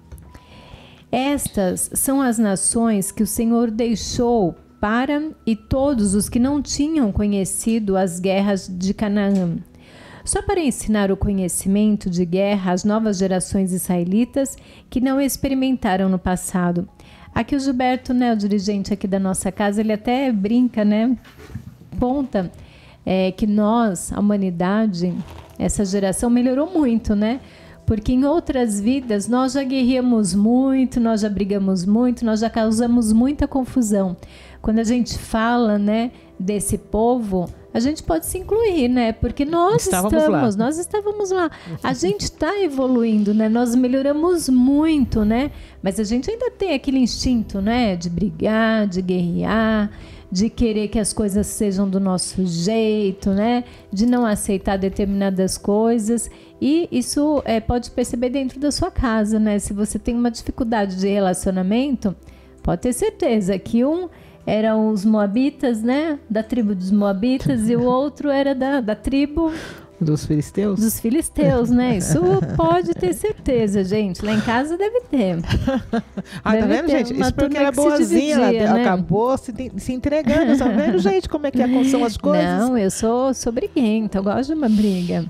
Estas são as nações que o Senhor deixou para e todos os que não tinham conhecido as guerras de Canaã. só para ensinar o conhecimento de guerra às novas gerações israelitas que não experimentaram no passado. Aqui o Gilberto, né, o dirigente aqui da nossa casa, ele até brinca, né, ponta, é, que nós, a humanidade, essa geração melhorou muito, né? Porque em outras vidas nós já guerreamos muito, nós já brigamos muito, nós já causamos muita confusão. Quando a gente fala, né, desse povo, a gente pode se incluir, né? Porque nós estávamos estamos, lá. nós estávamos lá. A gente está evoluindo, né? Nós melhoramos muito, né? Mas a gente ainda tem aquele instinto, né? De brigar, de guerrear, de querer que as coisas sejam do nosso jeito, né? De não aceitar determinadas coisas. E isso é, pode perceber dentro da sua casa, né? Se você tem uma dificuldade de relacionamento, pode ter certeza que um eram os moabitas, né? Da tribo dos moabitas, e o outro era da, da tribo dos filisteus. Dos filisteus, né? Isso pode ter certeza, gente. Lá em casa deve ter. Ah, deve tá vendo, gente? Isso porque ela é boazinha, ela né? acabou se, se entregando. Tá vendo, gente, como é que são as coisas? Não, eu sou, sou briguenta, eu gosto de uma briga.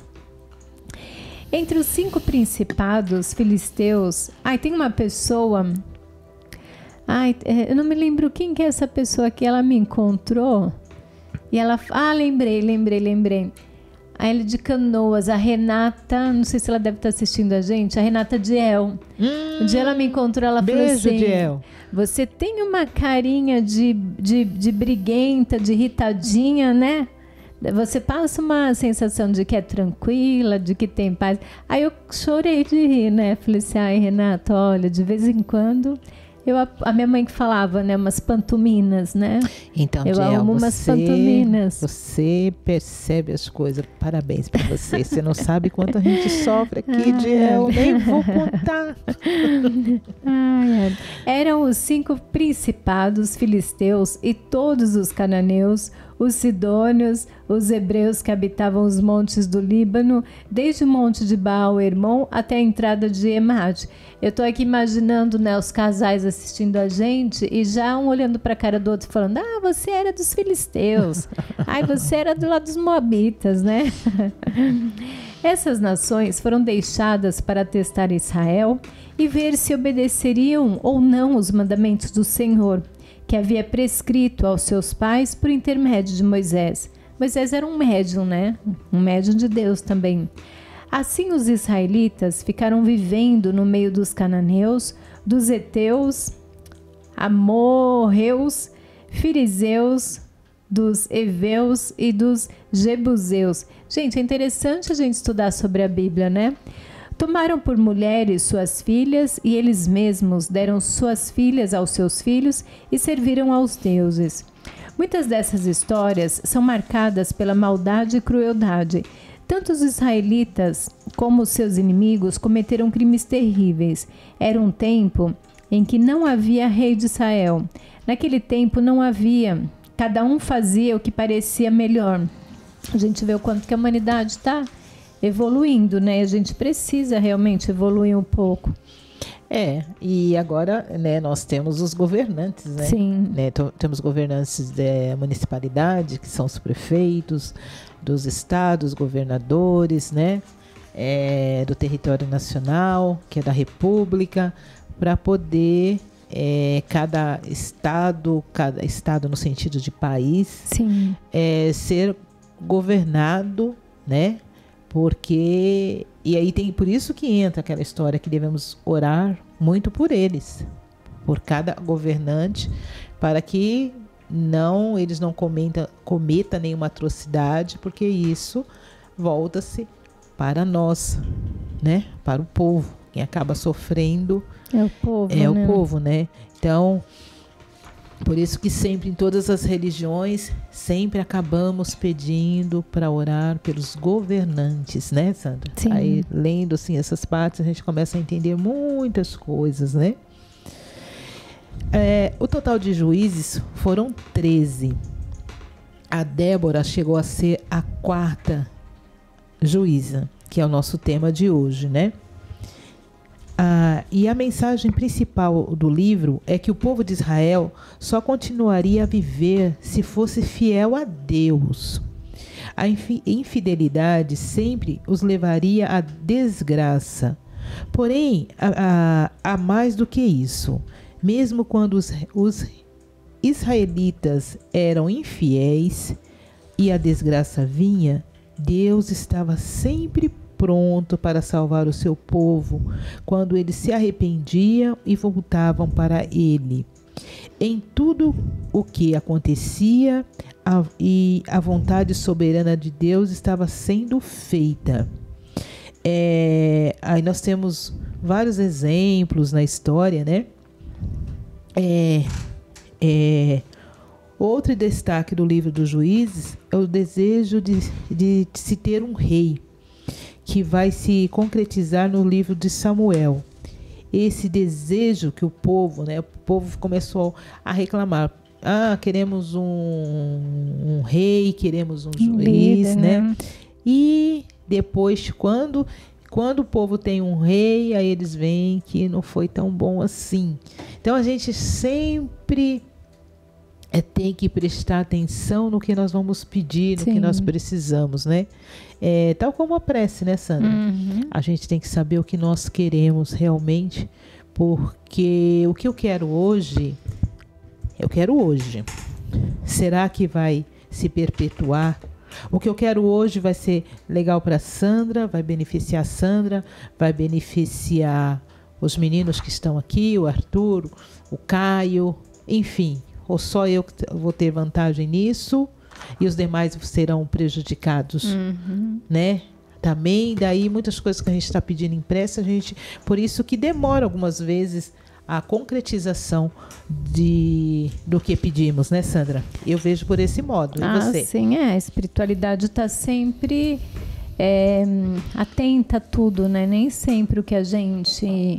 Entre os cinco principados filisteus, ai, tem uma pessoa... Ai, eu não me lembro quem que é essa pessoa que ela me encontrou. E ela... Ah, lembrei, lembrei, lembrei. A Ela de Canoas, a Renata, não sei se ela deve estar assistindo a gente, a Renata Diel. Hum, um dia ela me encontrou, ela falou assim... Diel. Você tem uma carinha de, de, de briguenta, de irritadinha, né? Você passa uma sensação de que é tranquila, de que tem paz. Aí eu chorei de rir, né? Falei assim, ai, Renata, olha, de vez em quando... Eu, a minha mãe que falava, né, umas pantominas, né? Então, eu Diel, amo umas você, pantominas. Você percebe as coisas. Parabéns para você. Você não sabe quanto a gente sofre aqui, ah, Diel. Nem vou contar. Ai, ai. Eram os cinco principados filisteus e todos os cananeus, os sidônios, os hebreus que habitavam os montes do Líbano, desde o monte de Baal-Hermon até a entrada de Emad. Eu estou aqui imaginando, né, os casais assistindo a gente e já um olhando para a cara do outro falando, ah, você era dos filisteus, ai, você era do lado dos moabitas, né? Essas nações foram deixadas para testar Israel e ver se obedeceriam ou não os mandamentos do Senhor, que havia prescrito aos seus pais por intermédio de Moisés. Moisés era um médium, né? Um médium de Deus também. Assim os israelitas ficaram vivendo no meio dos cananeus, dos heteus, amorreus, firizeus, dos heveus e dos jebuseus. Gente, é interessante a gente estudar sobre a Bíblia, né? Tomaram por mulheres suas filhas e eles mesmos deram suas filhas aos seus filhos e serviram aos deuses. Muitas dessas histórias são marcadas pela maldade e crueldade. Tanto os israelitas como os seus inimigos cometeram crimes terríveis. Era um tempo em que não havia rei de Israel. Naquele tempo não havia. Cada um fazia o que parecia melhor. A gente vê o quanto que a humanidade está evoluindo, né? A gente precisa realmente evoluir um pouco. É, e agora, né, nós temos os governantes, né? Sim. Né, temos governantes da municipalidade, que são os prefeitos, dos estados, governadores, né? É, do território nacional, que é da república, para poder é, cada estado, cada estado no sentido de país, sim, é, ser governado, né? Porque, e aí tem, por isso que entra aquela história que devemos orar muito por eles, por cada governante, para que não, eles não cometa, cometa nenhuma atrocidade, porque isso volta-se para nós, né? Para o povo. Quem acaba sofrendo é o povo, é né? o povo, né? Então, por isso que sempre, em todas as religiões, sempre acabamos pedindo para orar pelos governantes, né, Sandra? Sim. Aí, lendo assim, essas partes, a gente começa a entender muitas coisas, né? É, o total de juízes foram treze. A Débora chegou a ser a quarta juíza, que é o nosso tema de hoje, né? Ah, e a mensagem principal do livro é que o povo de Israel só continuaria a viver se fosse fiel a Deus. A infidelidade sempre os levaria à desgraça. Porém, há, há mais do que isso. Mesmo quando os, os israelitas eram infiéis e a desgraça vinha, Deus estava sempre pronto para salvar o seu povo quando eles se arrependiam e voltavam para Ele. Em tudo o que acontecia, a, e a vontade soberana de Deus estava sendo feita. É, aí nós temos vários exemplos na história, né? É, é, outro destaque do livro dos Juízes é o desejo de, de, de se ter um rei, que vai se concretizar no livro de Samuel. Esse desejo que o povo, né, o povo começou a reclamar. Ah, queremos um, um rei, queremos um juiz, líder, né? né? E depois, quando, quando o povo tem um rei, aí eles veem que não foi tão bom assim. Então, a gente sempre é, tem que prestar atenção no que nós vamos pedir, no Sim. que nós precisamos, né? É, tal como a prece, né, Sandra? Uhum. A gente tem que saber o que nós queremos realmente, porque o que eu quero hoje, eu quero hoje. Será que vai se perpetuar? O que eu quero hoje vai ser legal para Sandra, vai beneficiar a Sandra, vai beneficiar os meninos que estão aqui, o Arthur, o Caio, enfim, ou só eu que vou ter vantagem nisso e os demais serão prejudicados, uhum. né? Também, daí muitas coisas que a gente está pedindo impressa, a gente, por isso que demora algumas vezes a concretização de, do que pedimos, né, Sandra? Eu vejo por esse modo. E ah, você? Sim, é. A espiritualidade está sempre é, atenta a tudo, né? Nem sempre o que a gente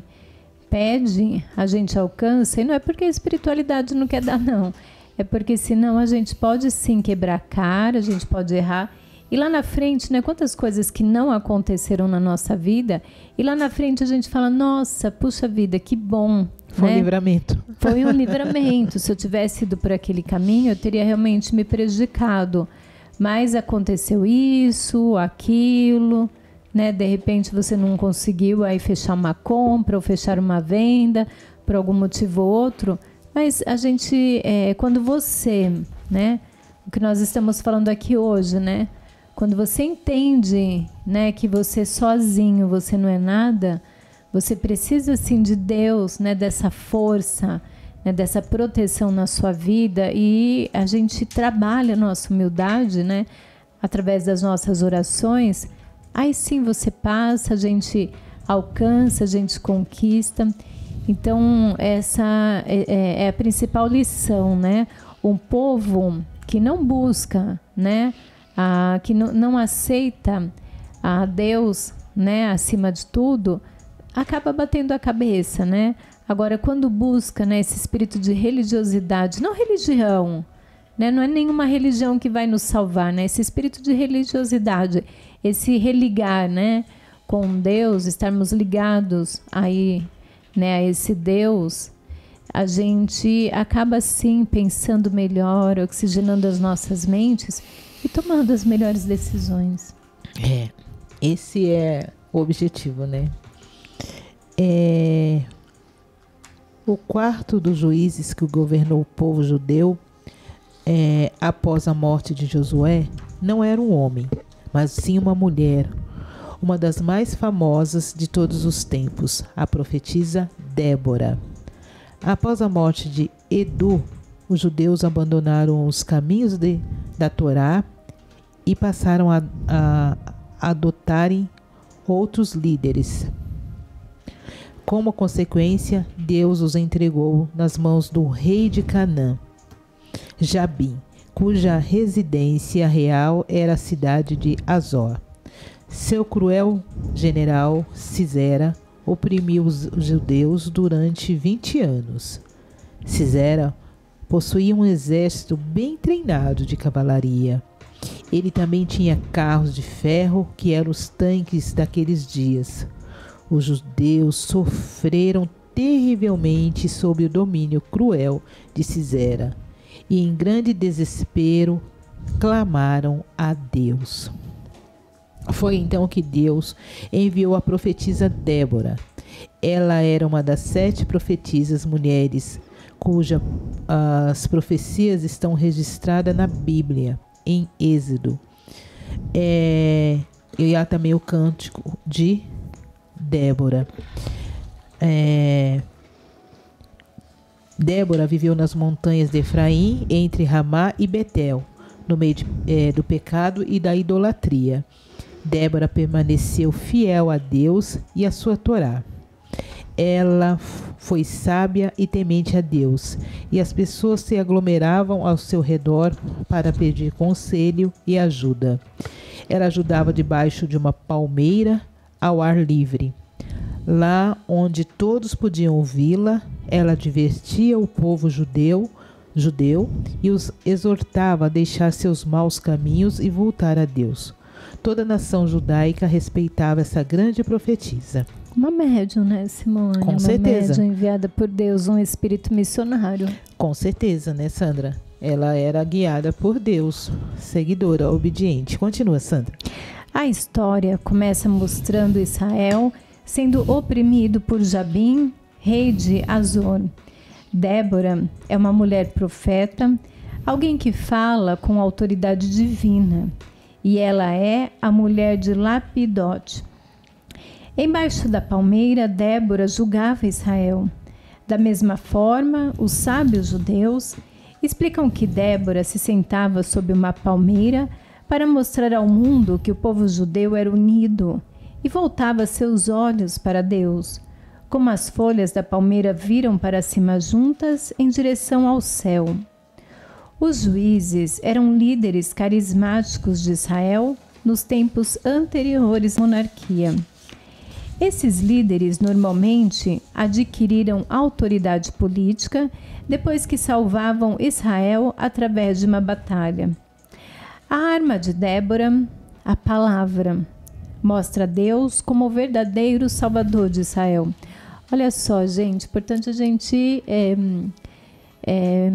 pede, a gente alcança. E não é porque a espiritualidade não quer dar, não. É porque senão a gente pode sim quebrar a cara, a gente pode errar. E lá na frente, né, quantas coisas que não aconteceram na nossa vida, e lá na frente a gente fala, nossa, puxa vida, que bom. Foi né? um livramento. Foi um livramento. Se eu tivesse ido por aquele caminho, eu teria realmente me prejudicado. Mas aconteceu isso, aquilo, né? De repente você não conseguiu aí fechar uma compra ou fechar uma venda por algum motivo ou outro. Mas a gente, é, quando você, né? O que nós estamos falando aqui hoje, né? Quando você entende, né, que você sozinho, você não é nada, você precisa sim de Deus, né, dessa força, né, dessa proteção na sua vida, e a gente trabalha a nossa humildade, né, através das nossas orações. Aí sim você passa, a gente alcança, a gente conquista. Então essa é, é a principal lição, né? Um povo que não busca, né, a, que não, não aceita a Deus, né, acima de tudo, acaba batendo a cabeça, né? Agora, quando busca, né, esse espírito de religiosidade, não religião, né, não é nenhuma religião que vai nos salvar, né? Esse espírito de religiosidade, esse religar, né, com Deus, estarmos ligados aí, né, a esse Deus, a gente acaba sim pensando melhor, oxigenando as nossas mentes e tomando as melhores decisões. É, esse é o objetivo, né? É, o quarto dos juízes que governou o povo judeu é, após a morte de Josué não era um homem, mas sim uma mulher, uma das mais famosas de todos os tempos, a profetisa Débora. Após a morte de Edu, os judeus abandonaram os caminhos de, da Torá e passaram a, a, a adotarem outros líderes. Como consequência, Deus os entregou nas mãos do rei de Canaã, Jabim, cuja residência real era a cidade de Azor. Seu cruel general, Sisera, oprimiu os judeus durante vinte anos. Sisera possuía um exército bem treinado de cavalaria. Ele também tinha carros de ferro, que eram os tanques daqueles dias. Os judeus sofreram terrivelmente sob o domínio cruel de Sisera, e em grande desespero clamaram a Deus. Foi então que Deus enviou a profetisa Débora. Ela era uma das sete profetisas mulheres cujas as profecias estão registradas na Bíblia, em Êxodo. É, e há também o cântico de Débora. É, Débora viveu nas montanhas de Efraim, entre Ramá e Betel, no meio de, é, do pecado e da idolatria. Débora permaneceu fiel a Deus e a sua Torá. Ela foi sábia e temente a Deus, e as pessoas se aglomeravam ao seu redor para pedir conselho e ajuda. Ela ajudava debaixo de uma palmeira ao ar livre. Lá onde todos podiam ouvi-la, ela divertia o povo judeu, judeu e os exortava a deixar seus maus caminhos e voltar a Deus. Toda a nação judaica respeitava essa grande profetisa. Uma médium, né, Simone? Com uma certeza. Médium enviada por Deus, um espírito missionário. Com certeza, né, Sandra? Ela era guiada por Deus, seguidora, obediente. Continua, Sandra. A história começa mostrando Israel sendo oprimido por Jabim, rei de Azor. Débora é uma mulher profeta, alguém que fala com autoridade divina. E ela é a mulher de Lapidote. Embaixo da palmeira, Débora julgava Israel. Da mesma forma, os sábios judeus explicam que Débora se sentava sob uma palmeira para mostrar ao mundo que o povo judeu era unido e voltava seus olhos para Deus, como as folhas da palmeira viram para cima juntas em direção ao céu. Os juízes eram líderes carismáticos de Israel nos tempos anteriores à monarquia. Esses líderes normalmente adquiriram autoridade política depois que salvavam Israel através de uma batalha. A arma de Débora, a palavra, mostra Deus como o verdadeiro salvador de Israel. Olha só, gente, portanto a gente é, é,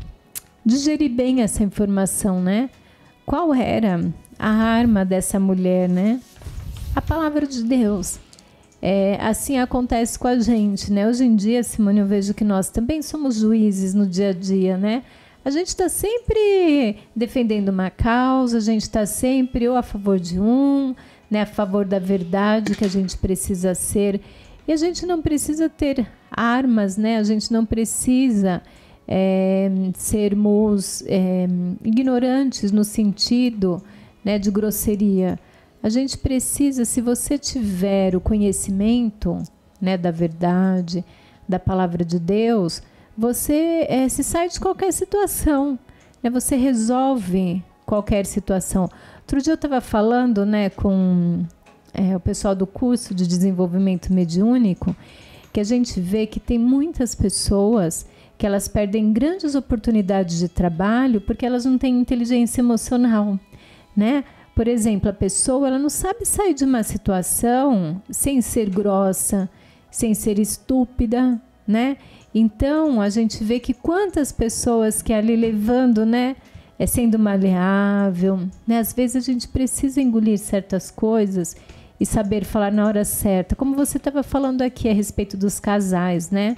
digerir bem essa informação, né? Qual era a arma dessa mulher, né? A palavra de Deus. É, assim acontece com a gente, né? Hoje em dia, Simone, eu vejo que nós também somos juízes no dia a dia, né? A gente está sempre defendendo uma causa, a gente está sempre ou a favor de um, né? A favor da verdade que a gente precisa ser. E a gente não precisa ter armas, né? A gente não precisa é, sermos é, ignorantes no sentido, né, de grosseria. A gente precisa, se você tiver o conhecimento, né, da verdade, da palavra de Deus, você é, se sai de qualquer situação, né, você resolve qualquer situação. Outro dia eu estava falando, né, com é, o pessoal do curso de desenvolvimento mediúnico, que a gente vê que tem muitas pessoas que elas perdem grandes oportunidades de trabalho porque elas não têm inteligência emocional, né? Por exemplo, a pessoa ela não sabe sair de uma situação sem ser grossa, sem ser estúpida, né? Então, a gente vê que quantas pessoas que ali levando, né, é sendo maleável, né? Às vezes a gente precisa engolir certas coisas e saber falar na hora certa. Como você estava falando aqui a respeito dos casais, né?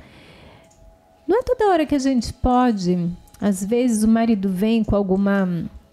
Não é toda hora que a gente pode, às vezes o marido vem com alguma...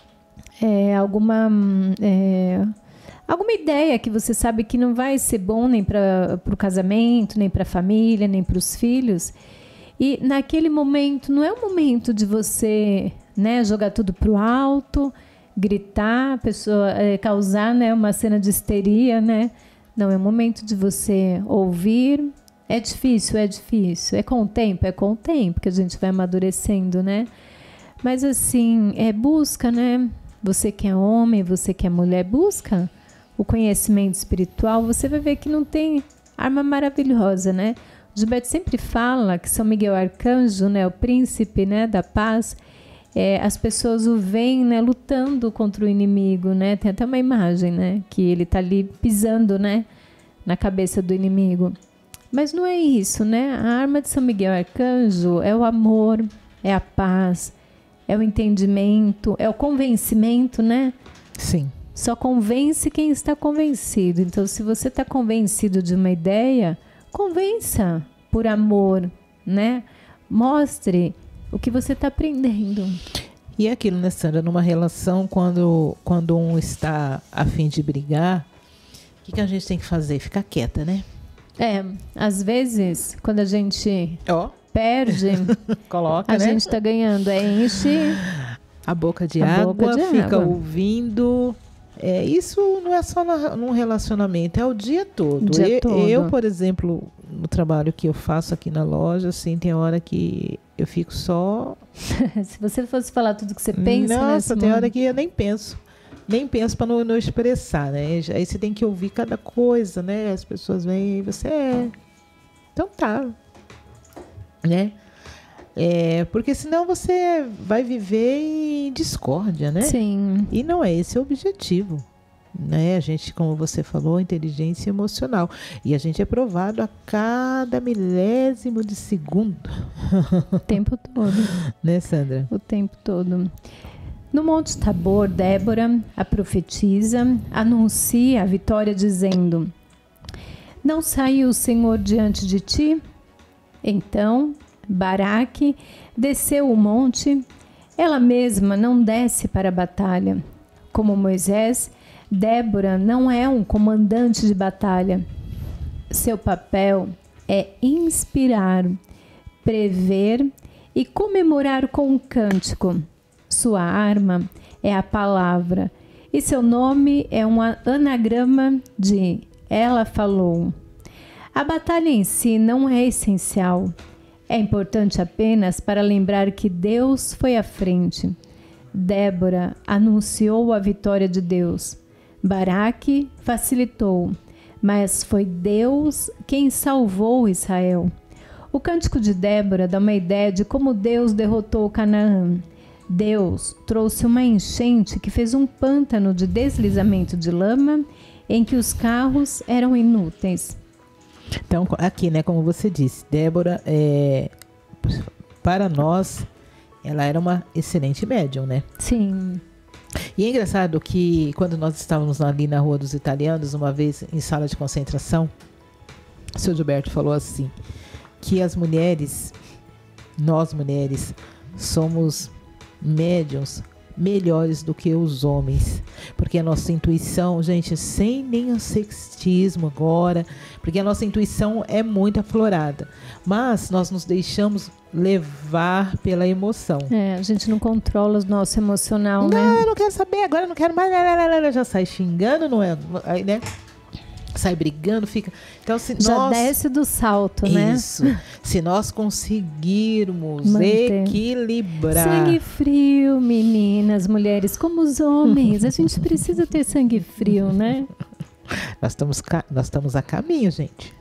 É, alguma, é, alguma ideia que você sabe que não vai ser bom nem para o casamento, nem para a família, nem para os filhos. E naquele momento, não é o momento de você, né, jogar tudo para o alto, gritar, pessoa, é, causar, né, uma cena de histeria, né? Não, é o momento de você ouvir. É difícil, é difícil. É com o tempo, é com o tempo que a gente vai amadurecendo, né? Mas assim, é busca, né? Você que é homem, você que é mulher, busca o conhecimento espiritual, você vai ver que não tem arma maravilhosa, né? O Gilberto sempre fala que São Miguel Arcanjo, né, o príncipe, né, da paz, é, as pessoas o veem, né, lutando contra o inimigo, né? Tem até uma imagem, né, que ele está ali pisando, né, na cabeça do inimigo. Mas não é isso, né? A arma de São Miguel Arcanjo é o amor, é a paz, é o entendimento, é o convencimento, né? Sim. Só convence quem está convencido. Então, se você está convencido de uma ideia, convença por amor, né? Mostre o que você está aprendendo. E é aquilo, né, Sandra? Numa relação, quando, quando um está a fim de brigar, o que, que a gente tem que fazer? Ficar quieta, né? É, às vezes, quando a gente Ó, perde, coloca, a né? gente está ganhando. É enche A boca de A água, boca de fica água. ouvindo. É, isso não é só na, num relacionamento, é o dia todo. O dia eu, todo. eu, por exemplo, no trabalho que eu faço aqui na loja, assim, tem hora que eu fico só... Se você fosse falar tudo que você pensa, né, Nossa, tem Simone? hora que eu nem penso. Nem penso para não, não expressar, né? Aí você tem que ouvir cada coisa, né? As pessoas vêm e você é... Então tá. Né? É, porque senão você vai viver em discórdia, né? Sim. E não é esse o objetivo. Né? A gente, como você falou, inteligência emocional. E a gente é provado a cada milésimo de segundo. O tempo todo. Né, Sandra? O tempo todo. No Monte Tabor, Débora, a profetisa, anuncia a vitória dizendo: não saiu o Senhor diante de ti? Então, Baraque desceu o monte. Ela mesma não desce para a batalha. Como Moisés, Débora não é um comandante de batalha. Seu papel é inspirar, prever e comemorar com um cântico. Sua arma é a palavra e seu nome é um anagrama de ela falou. A batalha em si não é essencial. É importante apenas para lembrar que Deus foi à frente. Débora anunciou a vitória de Deus. Baraque facilitou, mas foi Deus quem salvou Israel. O cântico de Débora dá uma ideia de como Deus derrotou Canaã. Deus trouxe uma enchente que fez um pântano de deslizamento de lama em que os carros eram inúteis. Então, aqui, né, como você disse, Débora, é, para nós, ela era uma excelente médium, né? Sim. E é engraçado que quando nós estávamos ali na Rua dos Italianos, uma vez em sala de concentração, o seu Gilberto falou assim, que as mulheres, nós mulheres, somos médiums melhores do que os homens, porque a nossa intuição, gente, sem nenhum sexismo agora, porque a nossa intuição é muito aflorada, mas nós nos deixamos levar pela emoção. É, a gente não controla o nosso emocional, Não, né? eu não quero saber, agora eu não quero mais, já sai xingando, não é? Aí, né? Sai brigando, fica... Então, se Já nós... desce do salto, né? Isso. Se nós conseguirmos Manter. equilibrar... Sangue frio, meninas, mulheres, como os homens. A gente precisa ter sangue frio, né? Nós estamos, ca- nós estamos a caminho, gente.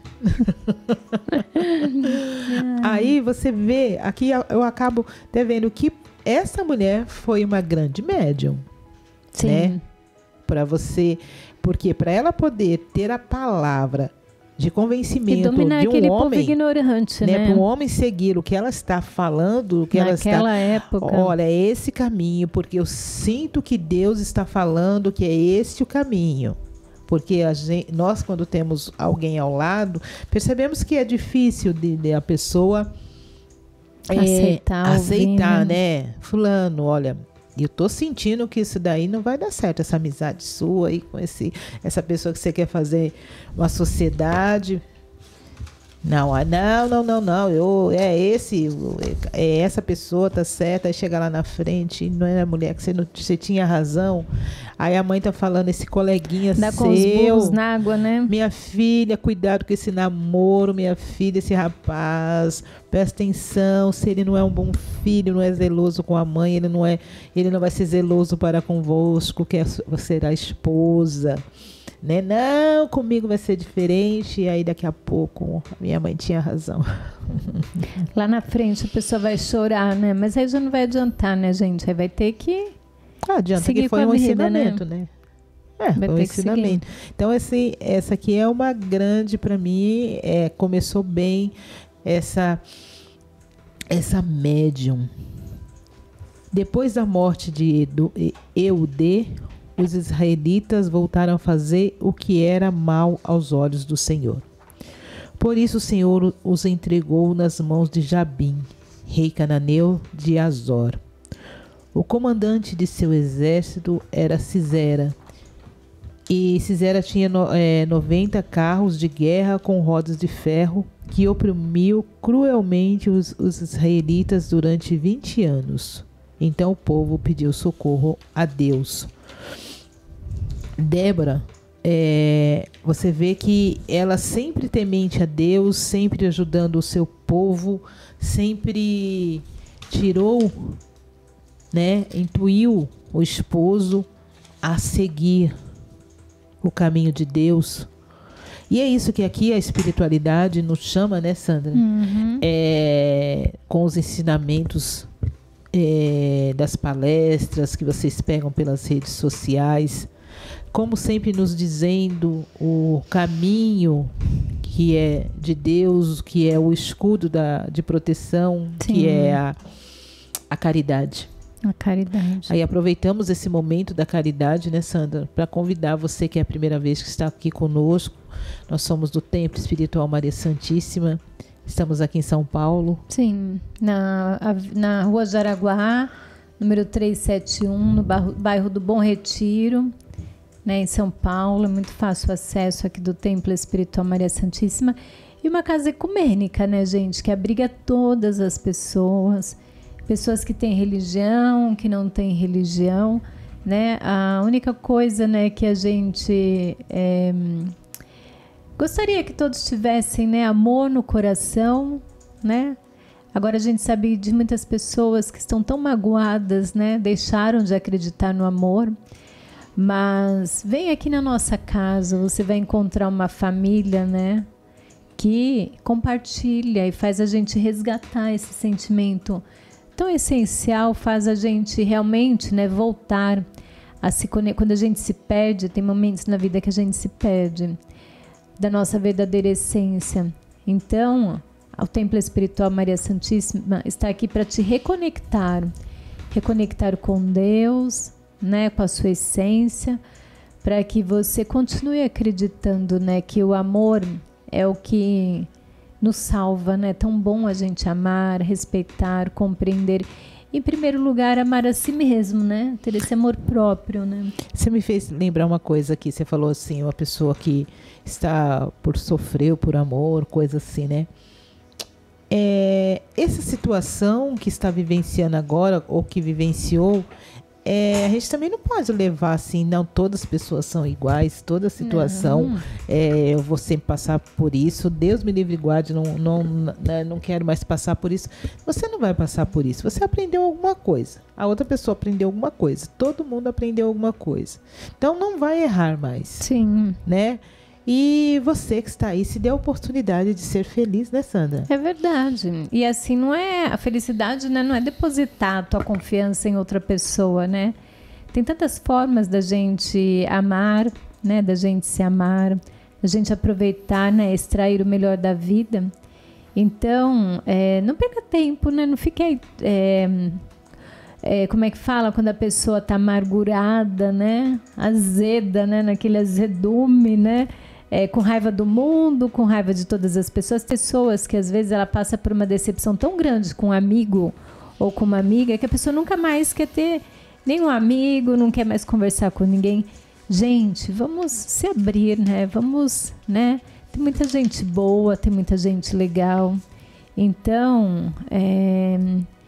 Aí você vê, aqui eu- eu acabo até vendo que essa mulher foi uma grande médium, Sim. né? Para você, porque para ela poder ter a palavra de E convencimento dominar de um aquele povo homem, ignorante, né? né? Para um homem seguir o que ela está falando, o que ela está... Naquela época. Olha, é esse caminho, porque eu sinto que Deus está falando que é esse o caminho. Porque a gente, nós, quando temos alguém ao lado, percebemos que é difícil de, de a pessoa é, Aceitar, aceitar, ouvir, né? Fulano, olha, eu tô sentindo que isso daí não vai dar certo, essa amizade sua aí com esse, essa pessoa que você quer fazer uma sociedade. Não, ah, não, não, não, não, eu, é esse, é essa pessoa, tá certa, aí chega lá na frente, não é a mulher que você, não, você tinha razão, aí a mãe tá falando, esse coleguinha Dá com os seu, burros na água, né? minha filha, cuidado com esse namoro, minha filha, esse rapaz, presta atenção, se ele não é um bom filho, não é zeloso com a mãe, ele não é, ele não vai ser zeloso para convosco, que será a esposa. Né? Não, comigo vai ser diferente. E aí daqui a pouco minha mãe tinha razão. Lá na frente a pessoa vai chorar, né? Mas aí já não vai adiantar, né, gente? Aí vai ter que... Ah, adianta Seguir que foi com a um vida, ensinamento, né? né? É, Vai foi um ter que ensinamento. Então, esse, essa aqui é uma grande, para mim, é, começou bem essa, essa médium. Depois da morte de Eudê, os israelitas voltaram a fazer o que era mal aos olhos do Senhor. Por isso o Senhor os entregou nas mãos de Jabim, rei cananeu de Azor. O comandante de seu exército era Sisera, e Sisera tinha no, é, noventa carros de guerra com rodas de ferro, que oprimiu cruelmente os, os israelitas durante vinte anos. Então o povo pediu socorro a Deus. Débora, é, você vê que ela sempre temente a Deus, sempre ajudando o seu povo, sempre tirou, né, intuiu o esposo a seguir o caminho de Deus. E é isso que aqui a espiritualidade nos chama, né, Sandra? Uhum. É, com os ensinamentos é, das palestras que vocês pegam pelas redes sociais, como sempre nos dizendo o caminho que é de Deus, que é o escudo da, de proteção, Sim. que é a, a caridade. A caridade. Aí aproveitamos esse momento da caridade, né, Sandra, para convidar você que é a primeira vez que está aqui conosco. Nós somos do Templo Espiritual Maria Santíssima. Estamos aqui em São Paulo. Sim, na, na Rua Jaraguá, número trezentos e setenta e um, no bairro, bairro do Bom Retiro, né, em São Paulo. É muito fácil o acesso aqui do Templo Espiritual Maria Santíssima. E uma casa ecumênica, né, gente, que abriga todas as pessoas. Pessoas que têm religião, que não têm religião, né? A única coisa, né, que a gente é, gostaria que todos tivessem, né, amor no coração, né? Agora a gente sabe de muitas pessoas que estão tão magoadas, né? Deixaram de acreditar no amor. Mas vem aqui na nossa casa, você vai encontrar uma família, né, que compartilha e faz a gente resgatar esse sentimento tão essencial, faz a gente realmente, né, voltar a se conectar. Quando a gente se perde, tem momentos na vida que a gente se perde da nossa verdadeira essência. Então, o Templo Espiritual Maria Santíssima está aqui para te reconectar, reconectar com Deus, né, com a sua essência, para que você continue acreditando, né, que o amor é o que nos salva, né? É tão bom a gente amar, respeitar, compreender. Em primeiro lugar, amar a si mesmo, né? Ter esse amor próprio, né? Você me fez lembrar uma coisa aqui. Você falou assim, uma pessoa que está por sofrer por amor, coisa assim, né? É, essa situação que está vivenciando agora, ou que vivenciou, é, a gente também não pode levar assim, não, todas as pessoas são iguais, toda situação, é, eu vou sempre passar por isso, Deus me livre e guarde, não, não, não, não quero mais passar por isso. Você não vai passar por isso, você aprendeu alguma coisa, a outra pessoa aprendeu alguma coisa, todo mundo aprendeu alguma coisa. Então não vai errar mais. Sim. Né? E você que está aí, se dê a oportunidade de ser feliz, né, Sandra? É verdade. E assim, não é a felicidade, né, não é depositar a tua confiança em outra pessoa, né? Tem tantas formas da gente amar, né, da gente se amar, da gente aproveitar, né, extrair o melhor da vida. Então, é, não perca tempo, né? Não fique aí, é, é, como é que fala quando a pessoa está amargurada, né? Azeda, né? Naquele azedume, né? É, com raiva do mundo, com raiva de todas as pessoas. Pessoas que às vezes ela passa por uma decepção tão grande com um amigo ou com uma amiga que a pessoa nunca mais quer ter nenhum amigo, não quer mais conversar com ninguém. Gente, vamos se abrir, né? Vamos, né? Tem muita gente boa, tem muita gente legal. Então, é,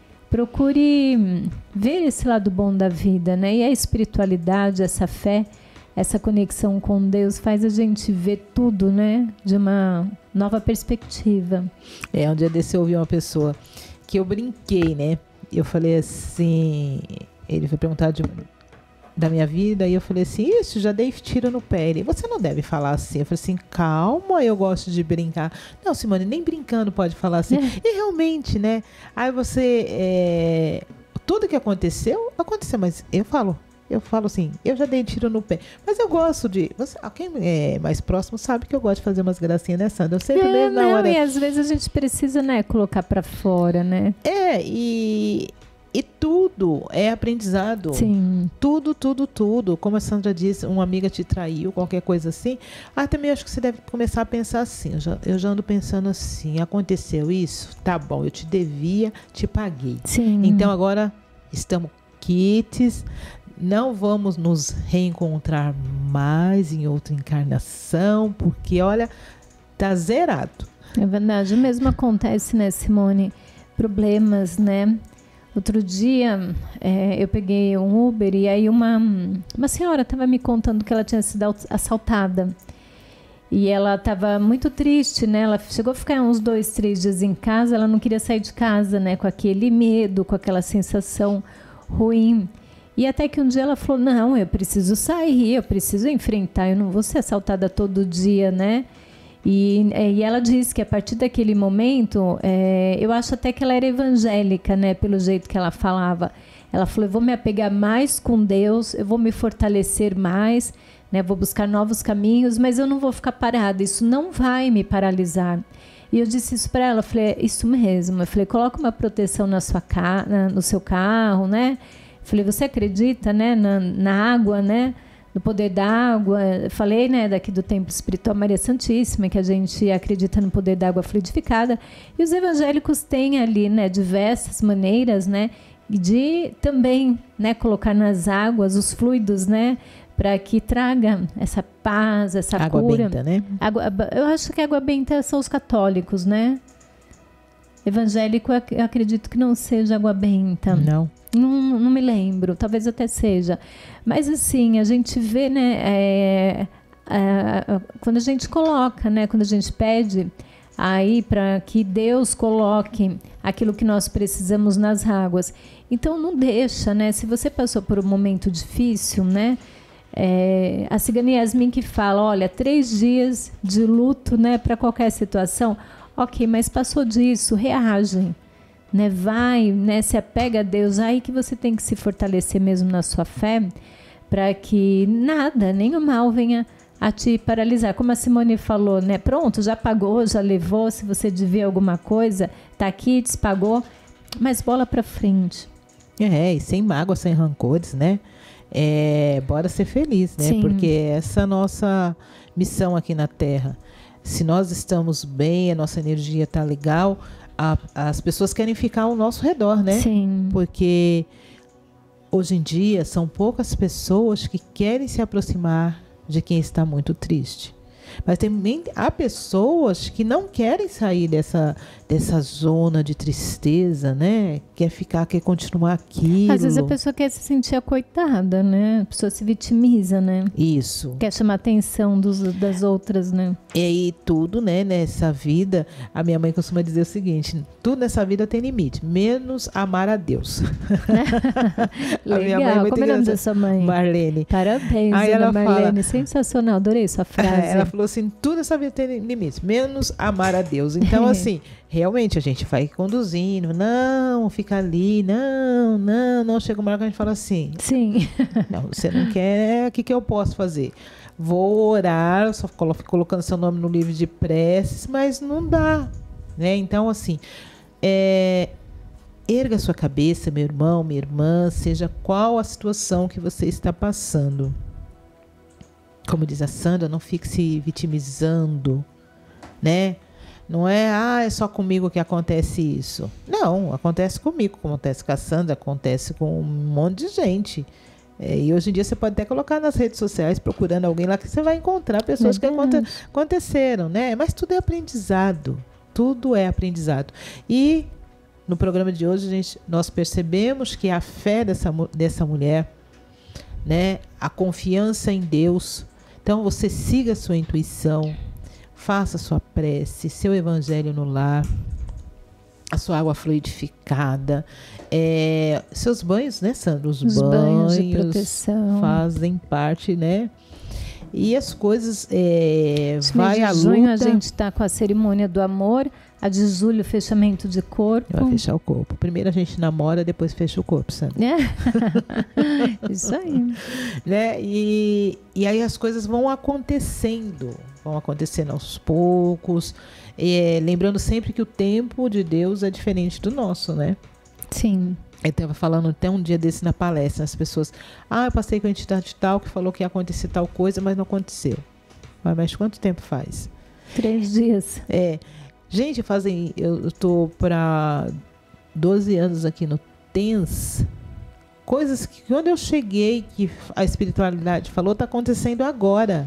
procure ver esse lado bom da vida, né? E a espiritualidade, essa fé, essa conexão com Deus faz a gente ver tudo, né, de uma nova perspectiva. É, um dia desse eu ouvi uma pessoa que eu brinquei, né? Eu falei assim, ele foi perguntar de, da minha vida e eu falei assim, isso, já dei tiro no pé. Ele, você não deve falar assim. Eu falei assim, calma, eu gosto de brincar. Não, Simone, nem brincando pode falar assim. É. E realmente, né? Aí você, é, tudo que aconteceu, aconteceu, mas eu falo, Eu falo assim, eu já dei tiro no pé. Mas eu gosto de... Você, quem é mais próximo sabe que eu gosto de fazer umas gracinhas, né, Sandra? Eu sempre é, mesmo na não, hora... E às vezes a gente precisa, né, colocar pra fora, né? É, e, e tudo tudo é aprendizado. Sim. Tudo, tudo, tudo. Como a Sandra disse, uma amiga te traiu, qualquer coisa assim. Ah, também acho que você deve começar a pensar assim. Eu já, eu já ando pensando assim, aconteceu isso? Tá bom, eu te devia, te paguei. Sim. Então agora estamos quites, não vamos nos reencontrar mais em outra encarnação, porque olha, tá zerado. É verdade, o mesmo acontece, né, Simone? Problemas, né? Outro dia é, eu peguei um Uber e aí uma, uma senhora estava me contando que ela tinha sido assaltada. E ela estava muito triste, né? Ela chegou a ficar uns dois, três dias em casa, ela não queria sair de casa, né? Com aquele medo, com aquela sensação ruim. E até que um dia ela falou, não, eu preciso sair, eu preciso enfrentar, eu não vou ser assaltada todo dia, né? E, e ela disse que a partir daquele momento, é, eu acho até que ela era evangélica, né? Pelo jeito que ela falava. Ela falou, eu vou me apegar mais com Deus, eu vou me fortalecer mais, né? Vou buscar novos caminhos, mas eu não vou ficar parada, isso não vai me paralisar. E eu disse isso para ela, eu falei, é isso mesmo. Eu falei, coloca uma proteção na sua ca- na, no seu carro, né? Eu falei, você acredita, né, na, na água, né? No poder da água. Eu falei, né, daqui do Templo Espiritual Maria Santíssima, que a gente acredita no poder da água fluidificada. E os evangélicos têm ali, né, diversas maneiras, né, de também, né, colocar nas águas os fluidos, né, para que traga essa paz, essa água cura. Benta, né? Água, eu acho que água benta são os católicos, né? Evangélico, eu acredito que não seja água benta. Não. Não, não me lembro, talvez até seja. Mas assim, a gente vê, né, é, é, quando a gente coloca, né, quando a gente pede aí para que Deus coloque aquilo que nós precisamos nas águas. Então não deixa, né, se você passou por um momento difícil, né, é, a cigana Yasmin que fala, olha, três dias de luto, né, para qualquer situação, ok, mas passou disso, reage. Né, vai, né, se apega a Deus, aí que você tem que se fortalecer mesmo na sua fé, para que nada, nem o mal venha a te paralisar. Como a Simone falou, né, pronto, já pagou, já levou, se você devia alguma coisa, tá aqui, despagou, mas bola para frente. É, e sem mágoa, sem rancores, né? É, bora ser feliz, né? Sim. Porque essa é a nossa missão aqui na Terra. Se nós estamos bem, a nossa energia tá legal, A, as pessoas querem ficar ao nosso redor, né? Sim. Porque hoje em dia são poucas pessoas que querem se aproximar de quem está muito triste. Mas também há pessoas que não querem sair dessa, dessa zona de tristeza, né? Quer ficar, quer continuar aquilo. Às vezes a pessoa quer se sentir acoitada, né? A pessoa se vitimiza, né? Isso. Quer chamar a atenção dos, das outras, né? E aí tudo, né, nessa vida, a minha mãe costuma dizer o seguinte, tudo nessa vida tem limite, menos amar a Deus. Legal, a minha mãe é muito como é o nome da engraçada. sua mãe? Marlene. Parabéns, Aí Ana ela Marlene, fala- sensacional, adorei sua frase. Ela falou assim, tudo nessa vida tem limite, menos amar a Deus. Então, assim, realmente a gente vai conduzindo, não, fica ali, não, não, não. Chega uma hora que a gente fala assim, Sim. não, você não quer, o que, que eu posso fazer? Vou orar, só colo- colocando seu nome no livro de preces, mas não dá, né? Então, assim, é, erga sua cabeça, meu irmão, minha irmã, seja qual a situação que você está passando. Como diz a Sandra, não fique se vitimizando, né? Não é, ah, é só comigo que acontece isso. Não, acontece comigo, acontece com a Sandra, acontece com um monte de gente. É, e hoje em dia você pode até colocar nas redes sociais, procurando alguém lá, que você vai encontrar pessoas que Verdade. aconte- aconteceram, né? Mas tudo é aprendizado. Tudo é aprendizado. E no programa de hoje, a gente, nós percebemos que a fé dessa, mu- dessa mulher, né? A confiança em Deus. Então, você siga a sua intuição, faça a sua prece, seu evangelho no lar, a sua água fluidificada, é, seus banhos, né, Sandra? Os, Os banhos de banhos proteção. fazem parte, né? E as coisas, é, Esse vai mês à de junho luta. a gente está com a cerimônia do amor, a de julho fechamento de corpo. Vai fechar o corpo. Primeiro a gente namora, depois fecha o corpo, Sandra. É. Isso aí. Né? E, e aí as coisas vão acontecendo, vão acontecendo aos poucos, é, lembrando sempre que o tempo de Deus é diferente do nosso, né? Sim. Eu estava falando até um dia desse na palestra, as pessoas, ah, eu passei com a entidade tal que falou que ia acontecer tal coisa, mas não aconteceu. Mas, mas quanto tempo faz? Três dias. É. Gente, fazem, eu estou para doze anos aqui no T E N S, coisas que quando eu cheguei, que a espiritualidade falou, está acontecendo agora.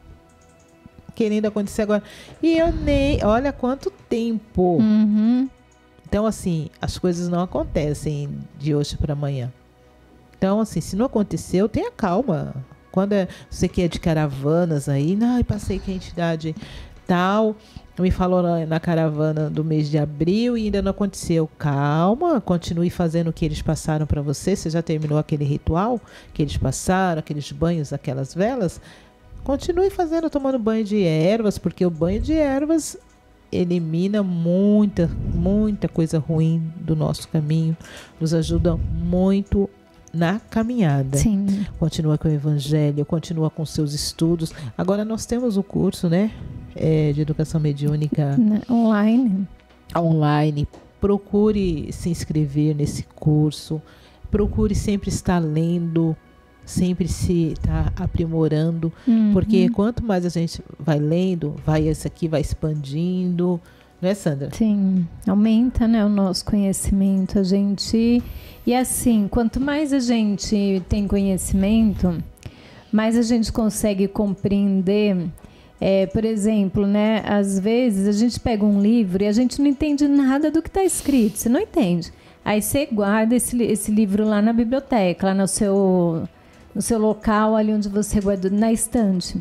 Querendo acontecer agora. E eu nem, olha quanto tempo. Uhum. Então, assim, as coisas não acontecem de hoje para amanhã. Então, assim, se não aconteceu, tenha calma. Quando é, você que é de caravanas aí, não, eu passei com a entidade tal, me falou na, na caravana do mês de abril e ainda não aconteceu. Calma, continue fazendo o que eles passaram para você. Você já terminou aquele ritual que eles passaram, aqueles banhos, aquelas velas? Continue fazendo, tomando banho de ervas, porque o banho de ervas elimina muita, muita coisa ruim do nosso caminho, nos ajuda muito na caminhada. Sim. Continua com o evangelho, continua com seus estudos. Agora nós temos o curso, né, é, de educação mediúnica online. online. Procure se inscrever nesse curso, procure sempre estar lendo, sempre se estar tá aprimorando, Uhum. porque quanto mais a gente vai lendo, vai esse aqui vai expandindo, não é, Sandra? Sim, aumenta, né, o nosso conhecimento, a gente, e assim, quanto mais a gente tem conhecimento, mais a gente consegue compreender, é, por exemplo, né, às vezes a gente pega um livro e a gente não entende nada do que está escrito, você não entende, aí você guarda esse, esse livro lá na biblioteca, lá no seu... no seu local, ali onde você guardou, na estante.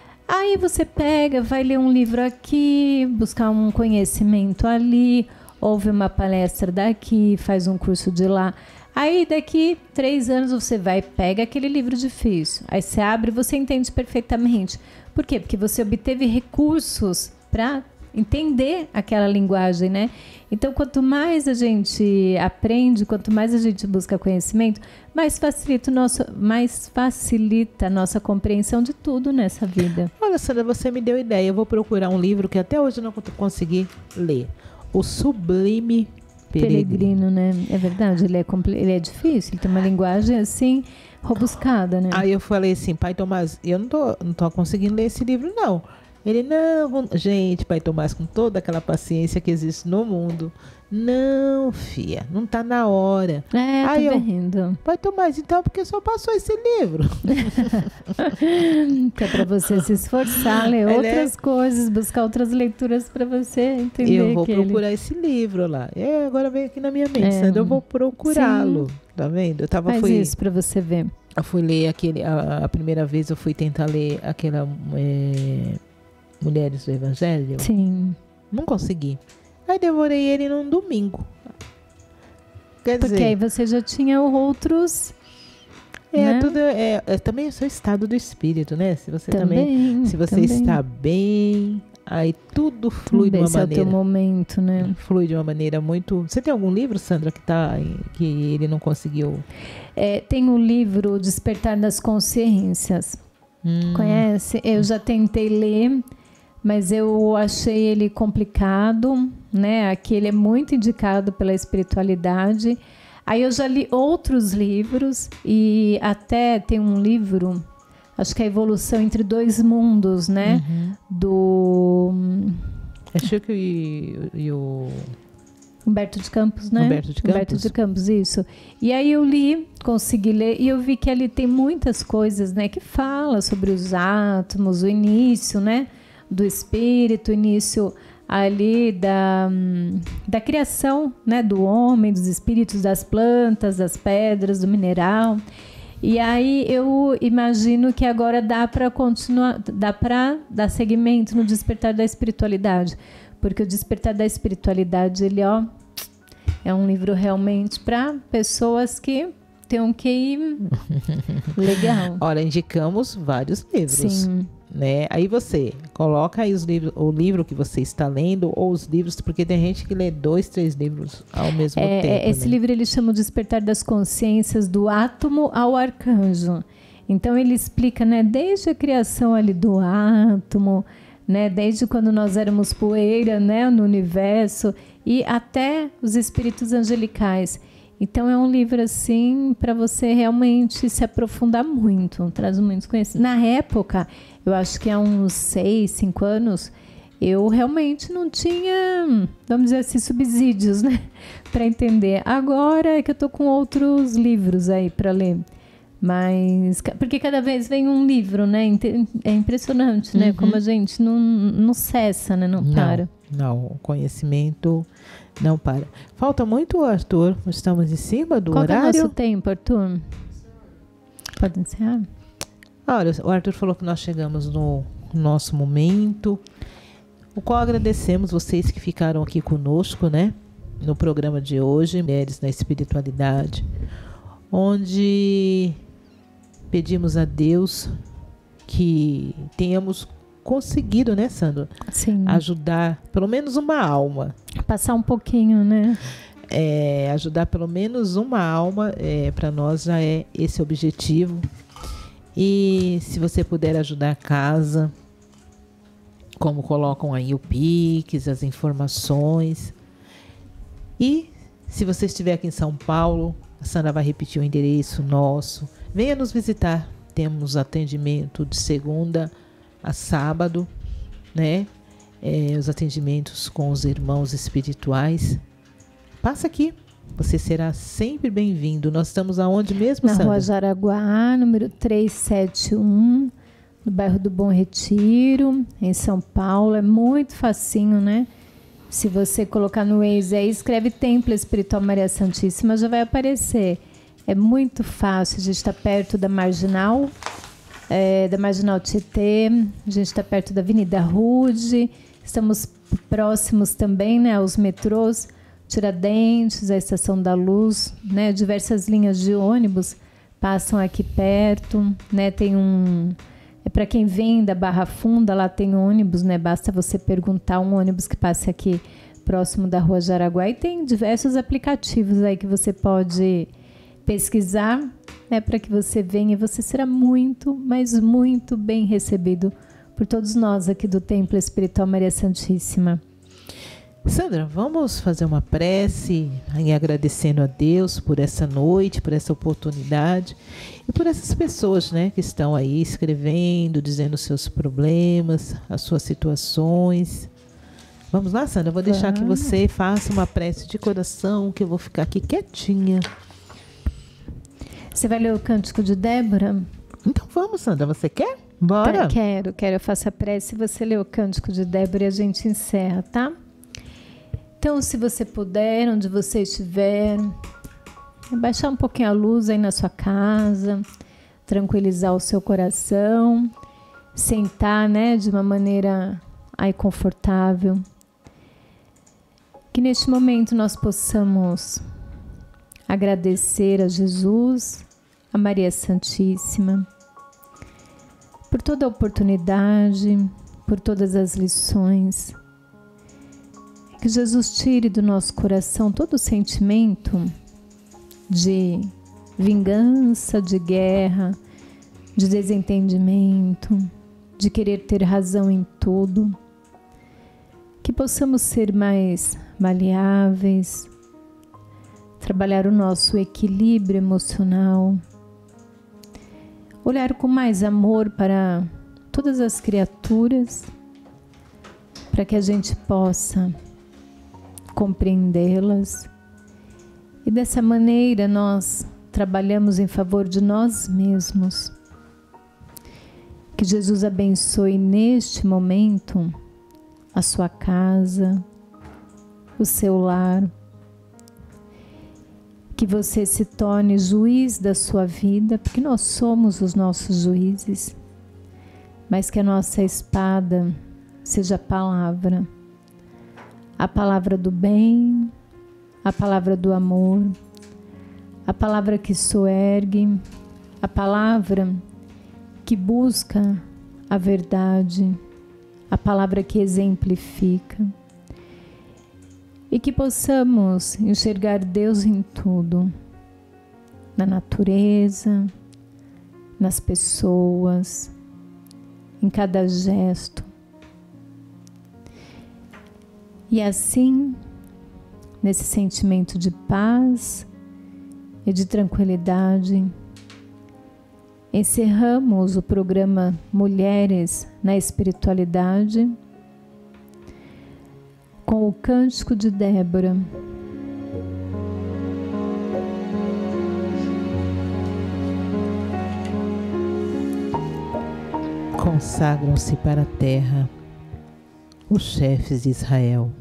Aí você pega, vai ler um livro aqui, buscar um conhecimento ali, ouve uma palestra daqui, faz um curso de lá. Aí daqui três anos você vai, pega aquele livro difícil. Aí você abre e você entende perfeitamente. Por quê? Porque você obteve recursos para entender aquela linguagem, né? Então, quanto mais a gente aprende, quanto mais a gente busca conhecimento, mais facilita, o nosso, mais facilita a nossa compreensão de tudo nessa vida. Olha, Sandra, você me deu ideia. Eu vou procurar um livro que até hoje eu não consegui ler. O Sublime Peregrino. Peregrino, né? É verdade, ele é, compl- ele é difícil, ele tem uma linguagem assim, robuscada, né? Aí eu falei assim, pai Tomás, eu não tô, não tô conseguindo ler esse livro, não. Ele, não, vamos... gente, pai Tomás, com toda aquela paciência que existe no mundo, não, filha, não tá na hora. É, Aí tô eu, vendo. pai Tomás, então, porque só passou esse livro? Que é para você se esforçar, ler Ele outras é... coisas, buscar outras leituras para você entender. Eu vou aquele. procurar esse livro lá. É, agora veio aqui na minha mente, É. Sandra, eu vou procurá-lo. Sim. Tá vendo? Eu tava, Faz fui, isso para você ver. eu fui ler aquele, a, a primeira vez eu fui tentar ler aquela é, Mulheres do Evangelho. Sim. Não consegui. Aí devorei ele num domingo. Quer Porque dizer, aí você já tinha outros. é, né? tudo é, é também o seu estado do espírito, né? Se você também, Também. se você também. está bem, aí tudo flui Também, de uma esse é o maneira. teu momento, né? Flui de uma maneira muito. Você tem algum livro, Sandra, que tá em- que ele não conseguiu? É, tem o livro Despertar das Consciências. Hum, Conhece? Eu já tentei ler, mas eu achei ele complicado, né? Aqui ele é muito indicado pela espiritualidade. Aí eu já li outros livros e até tem um livro, acho que é a Evolução entre Dois Mundos, né? uhum. Do É Chico e, e o. Humberto de Campos, né? Humberto de Humberto Campos. de Campos, isso. E aí eu li, consegui ler, e eu vi que ali tem muitas coisas, né? Que fala sobre os átomos, o início, né? Do espírito, o início ali da, hum, da criação, né? Do homem, dos espíritos, das plantas, das pedras, do mineral. E aí eu imagino que agora dá para continuar, dá para dar seguimento no Despertar da Espiritualidade. Porque o Despertar da Espiritualidade, ele, ó, é um livro realmente para pessoas que têm um Q I legal. Olha, indicamos vários livros. Sim. Né? Aí você coloca aí os livros, o livro que você está lendo ou os livros, porque tem gente que lê dois, três livros ao mesmo É, tempo. esse né? livro ele chama o Despertar das Consciências do Átomo ao Arcanjo. Então ele explica, né, desde a criação ali do átomo, né, desde quando nós éramos poeira, né, no universo, e até os espíritos angelicais. Então é um livro assim para você realmente se aprofundar muito, traz muitos conhecimentos. Na época, eu acho que há uns seis, cinco anos, eu realmente não tinha, vamos dizer assim, subsídios, né, para entender. Agora é que eu tô com outros livros aí para ler. Mas, porque cada vez vem um livro, né? É impressionante, né? Uhum. Como a gente não, não cessa, né? Não, não para. Não, o conhecimento não para. Falta muito, Arthur. Estamos em cima do Qual horário. Qual é o nosso tempo, Arthur? Pode encerrar? Olha, o Arthur falou que nós chegamos no nosso momento, o qual agradecemos vocês que ficaram aqui conosco, né? No programa de hoje, Mulheres na Espiritualidade, onde pedimos a Deus que tenhamos conseguido, né, Sandra? Sim. Ajudar pelo menos uma alma. Passar um pouquinho, né? É, ajudar pelo menos uma alma, é, para nós já é esse objetivo. E se você puder ajudar a casa, como colocam aí o Pix, as informações. E se você estiver aqui em São Paulo, a Sandra vai repetir o endereço nosso. Venha nos visitar. Temos atendimento de segunda a sábado, né? É, os atendimentos com os irmãos espirituais. Passa aqui. Você será sempre bem-vindo. Nós estamos aonde mesmo, Na Sandra? Rua Jaraguá, número trezentos e setenta e um, no bairro do Bom Retiro, em São Paulo. É muito facinho, né? Se você colocar no Waze aí, escreve Templo Espiritual Maria Santíssima, já vai aparecer. É muito fácil, a gente está perto da Marginal, é, da Marginal Tietê, a gente está perto da Avenida Rude, estamos próximos também, né, aos metrôs, Tiradentes, a Estação da Luz, né, diversas linhas de ônibus passam aqui perto, né, tem um... É para quem vem da Barra Funda, lá tem ônibus, né? Basta você perguntar um ônibus que passe aqui próximo da Rua Jaraguá. E tem diversos aplicativos aí que você pode pesquisar, né? Para que você venha e você será muito, mas muito bem recebido por todos nós aqui do Templo Espiritual Maria Santíssima. Sandra, vamos fazer uma prece em agradecendo a Deus por essa noite, por essa oportunidade e por essas pessoas, né, que estão aí escrevendo, dizendo os seus problemas, as suas situações. Vamos lá, Sandra? Eu vou deixar que você faça uma prece de coração, que eu vou ficar aqui quietinha. Você vai ler o Cântico de Débora? Então vamos, Sandra. Você quer? Bora. Tá, quero, quero. Eu faço a prece e você lê o Cântico de Débora e a gente encerra, tá? Então, se você puder, onde você estiver, baixar um pouquinho a luz aí na sua casa, tranquilizar o seu coração, sentar, né, de uma maneira aí confortável. Que neste momento nós possamos agradecer a Jesus, a Maria Santíssima, por toda a oportunidade, por todas as lições. Que Jesus tire do nosso coração todo o sentimento de vingança, de guerra, de desentendimento, de querer ter razão em tudo. Que possamos ser mais maleáveis, trabalhar o nosso equilíbrio emocional, olhar com mais amor para todas as criaturas, para que a gente possa compreendê-las. E dessa maneira nós trabalhamos em favor de nós mesmos. Que Jesus abençoe neste momento a sua casa, o seu lar. Que você se torne juiz da sua vida, porque nós somos os nossos juízes. Mas que a nossa espada seja a palavra. A palavra do bem, a palavra do amor, a palavra que soergue, a palavra que busca a verdade, a palavra que exemplifica. E que possamos enxergar Deus em tudo, na natureza, nas pessoas, em cada gesto. E assim, nesse sentimento de paz, e de tranquilidade. Encerramos o programa Mulheres na Espiritualidade com o Cântico de Débora. Consagram-se para a terra os chefes de Israel.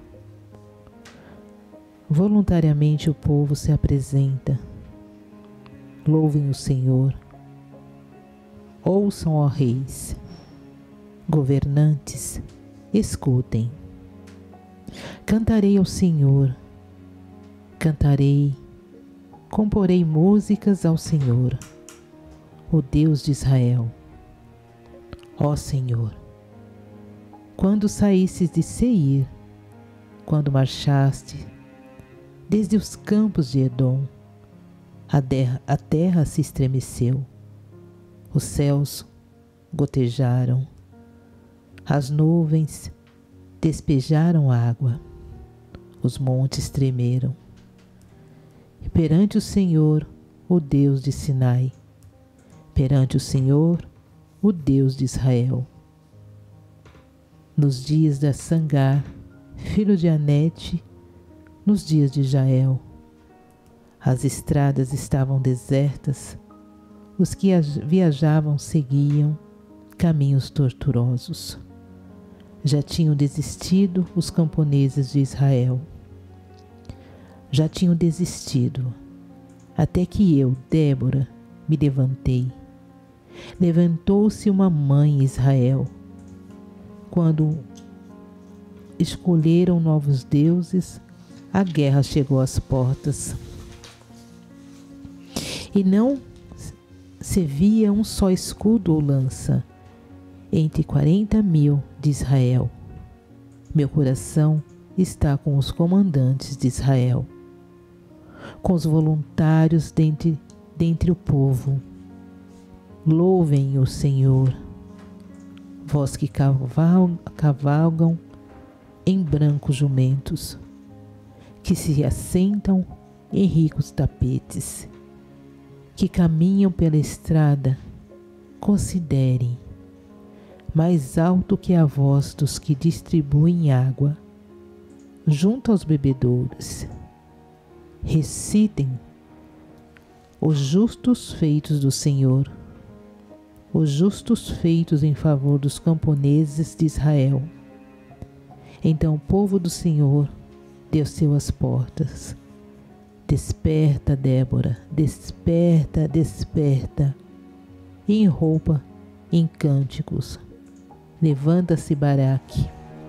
Voluntariamente o povo se apresenta. Louvem o Senhor. Ouçam, ó reis. Governantes, escutem. Cantarei ao Senhor. Cantarei, comporei músicas ao Senhor, o Deus de Israel. Ó Senhor, quando saísses de Seir, quando marchaste desde os campos de Edom, a terra, a terra se estremeceu, os céus gotejaram, as nuvens despejaram água, os montes tremeram. E perante o Senhor, o Deus de Sinai, perante o Senhor, o Deus de Israel. Nos dias de Sangar, filho de Anete, nos dias de Jael, as estradas estavam desertas, os que viajavam seguiam caminhos tortuosos. Já tinham desistido os camponeses de Israel. Já tinham desistido, até que eu, Débora, me levantei. Levantou-se uma mãe Israel, quando escolheram novos deuses, a guerra chegou às portas. E não se via um só escudo ou lança entre quarenta mil de Israel. Meu coração está com os comandantes de Israel, com os voluntários dentre, dentre o povo. Louvem o Senhor, vós que caval, cavalgam em brancos jumentos, que se assentam em ricos tapetes, que caminham pela estrada. Considerem, mais alto que a voz dos que distribuem água junto aos bebedouros. Recitem os justos feitos do Senhor, os justos feitos em favor dos camponeses de Israel. Então o povo do Senhor desceu às portas. Desperta, Débora, desperta, desperta. E em roupa, em cânticos. Levanta-se, Baraque.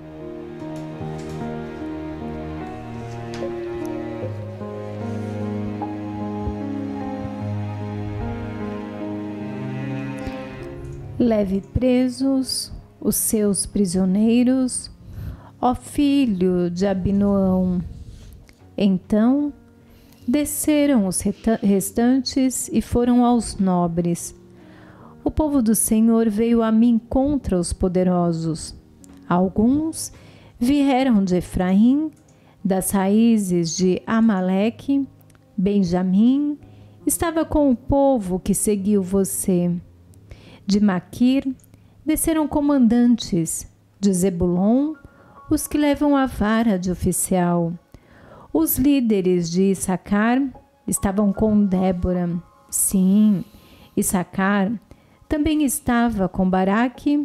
Leve presos os seus prisioneiros, ó filho de Abinoão. Então desceram os restantes e foram aos nobres. O povo do Senhor veio a mim contra os poderosos. Alguns vieram de Efraim, das raízes de Amaleque. Benjamim estava com o povo que seguiu você. De Maquir desceram comandantes, de Zebulon, os que levam a vara de oficial. Os líderes de Issacar estavam com Débora. Sim, Issacar também estava com Baraque,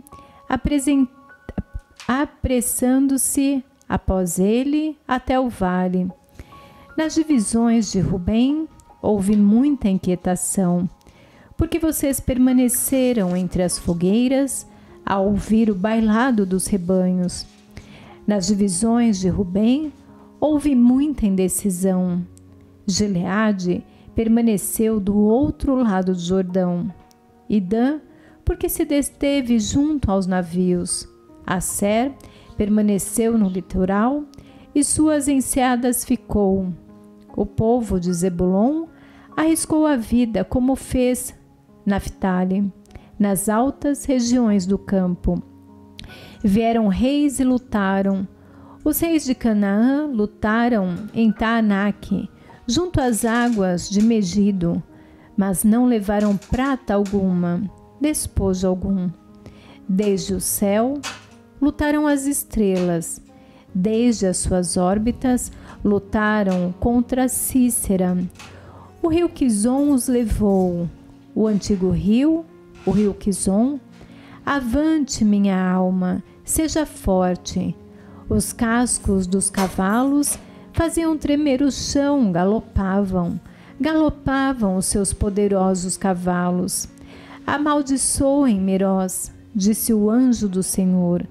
apressando-se após ele até o vale. Nas divisões de Rubem houve muita inquietação, porque vocês permaneceram entre as fogueiras a ouvir o bailado dos rebanhos. Nas divisões de Rubem houve muita indecisão. Gileade permaneceu do outro lado do Jordão. E Dan, porque se deteve junto aos navios. Asser permaneceu no litoral e suas enseadas ficou. O povo de Zebulon arriscou a vida como fez Naftali, nas altas regiões do campo. Vieram reis e lutaram. Os reis de Canaã lutaram em Taanaque, junto às águas de Megido, mas não levaram prata alguma, despojo algum. Desde o céu lutaram as estrelas, desde as suas órbitas lutaram contra Cícera. O rio Quizon os levou, o antigo rio, o rio Quizon. Avante, minha alma, seja forte. Os cascos dos cavalos faziam tremer o chão, galopavam, galopavam os seus poderosos cavalos. Amaldiçoem Meroz, disse o anjo do Senhor.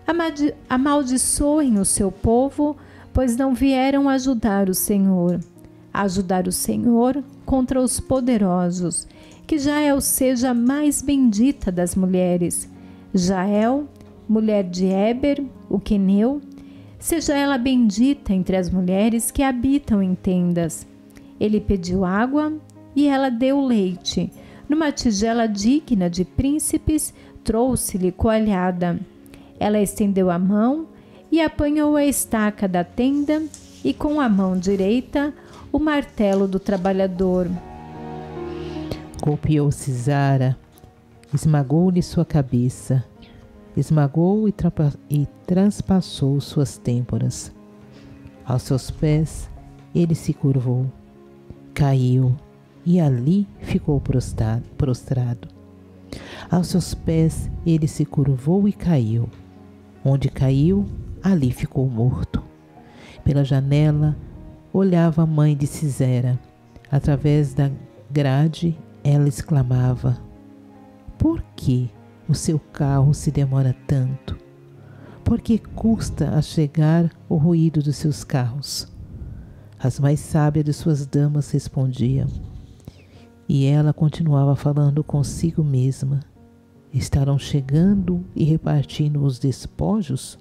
Amaldiçoem o seu povo, pois não vieram ajudar o Senhor. Ajudar o Senhor contra os poderosos, que Jael seja a mais bendita das mulheres. Jael, mulher de Éber, o queneu, seja ela bendita entre as mulheres que habitam em tendas. Ele pediu água e ela deu leite. Numa tigela digna de príncipes, trouxe-lhe coalhada. Ela estendeu a mão e apanhou a estaca da tenda e com a mão direita o martelo do trabalhador. Golpeou Sisara, esmagou-lhe sua cabeça, esmagou e, e transpassou suas têmporas. Aos seus pés ele se curvou, caiu e ali ficou prostrado. prostrado. Aos seus pés ele se curvou e caiu. Onde caiu, ali ficou morto. Pela janela olhava a mãe de Sisera. Através da grade ela exclamava: por que o seu carro se demora tanto? Por que custa a chegar o ruído dos seus carros? As mais sábias de suas damas respondiam. E ela continuava falando consigo mesma: estarão chegando e repartindo os despojos?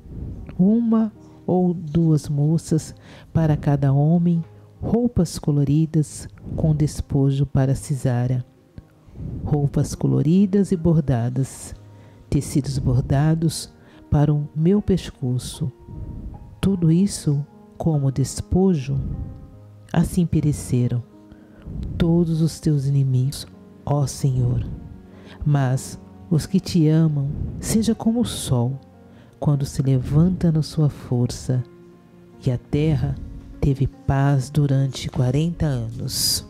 Uma ou duas moças para cada homem, roupas coloridas com despojo para Sisara. Roupas coloridas e bordadas, tecidos bordados para o meu pescoço. Tudo isso como despojo? Assim pereceram todos os teus inimigos, ó Senhor. Mas os que te amam, seja como o sol, quando se levanta na sua força. E a terra teve paz durante quarenta anos.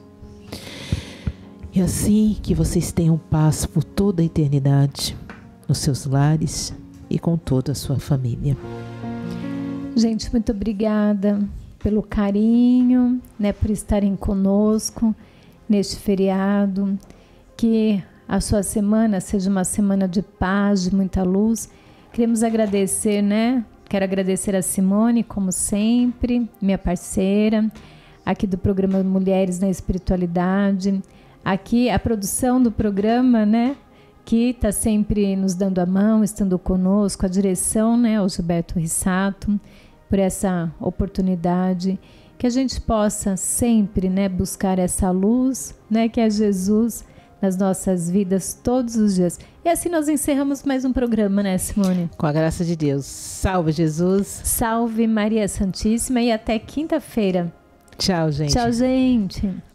E assim que vocês tenham paz por toda a eternidade, nos seus lares e com toda a sua família. Gente, muito obrigada pelo carinho, né, por estarem conosco neste feriado. Que a sua semana seja uma semana de paz, de muita luz. Queremos agradecer, né? Quero agradecer a Simone, como sempre, minha parceira, aqui do programa Mulheres na Espiritualidade. Aqui a produção do programa, né? Que está sempre nos dando a mão, estando conosco, a direção, né? O Gilberto Rissato, por essa oportunidade. Que a gente possa sempre, né? Buscar essa luz, né? Que é Jesus nas nossas vidas todos os dias. E assim nós encerramos mais um programa, né, Simone? Com a graça de Deus. Salve, Jesus. Salve, Maria Santíssima. E até quinta-feira. Tchau, gente. Tchau, gente.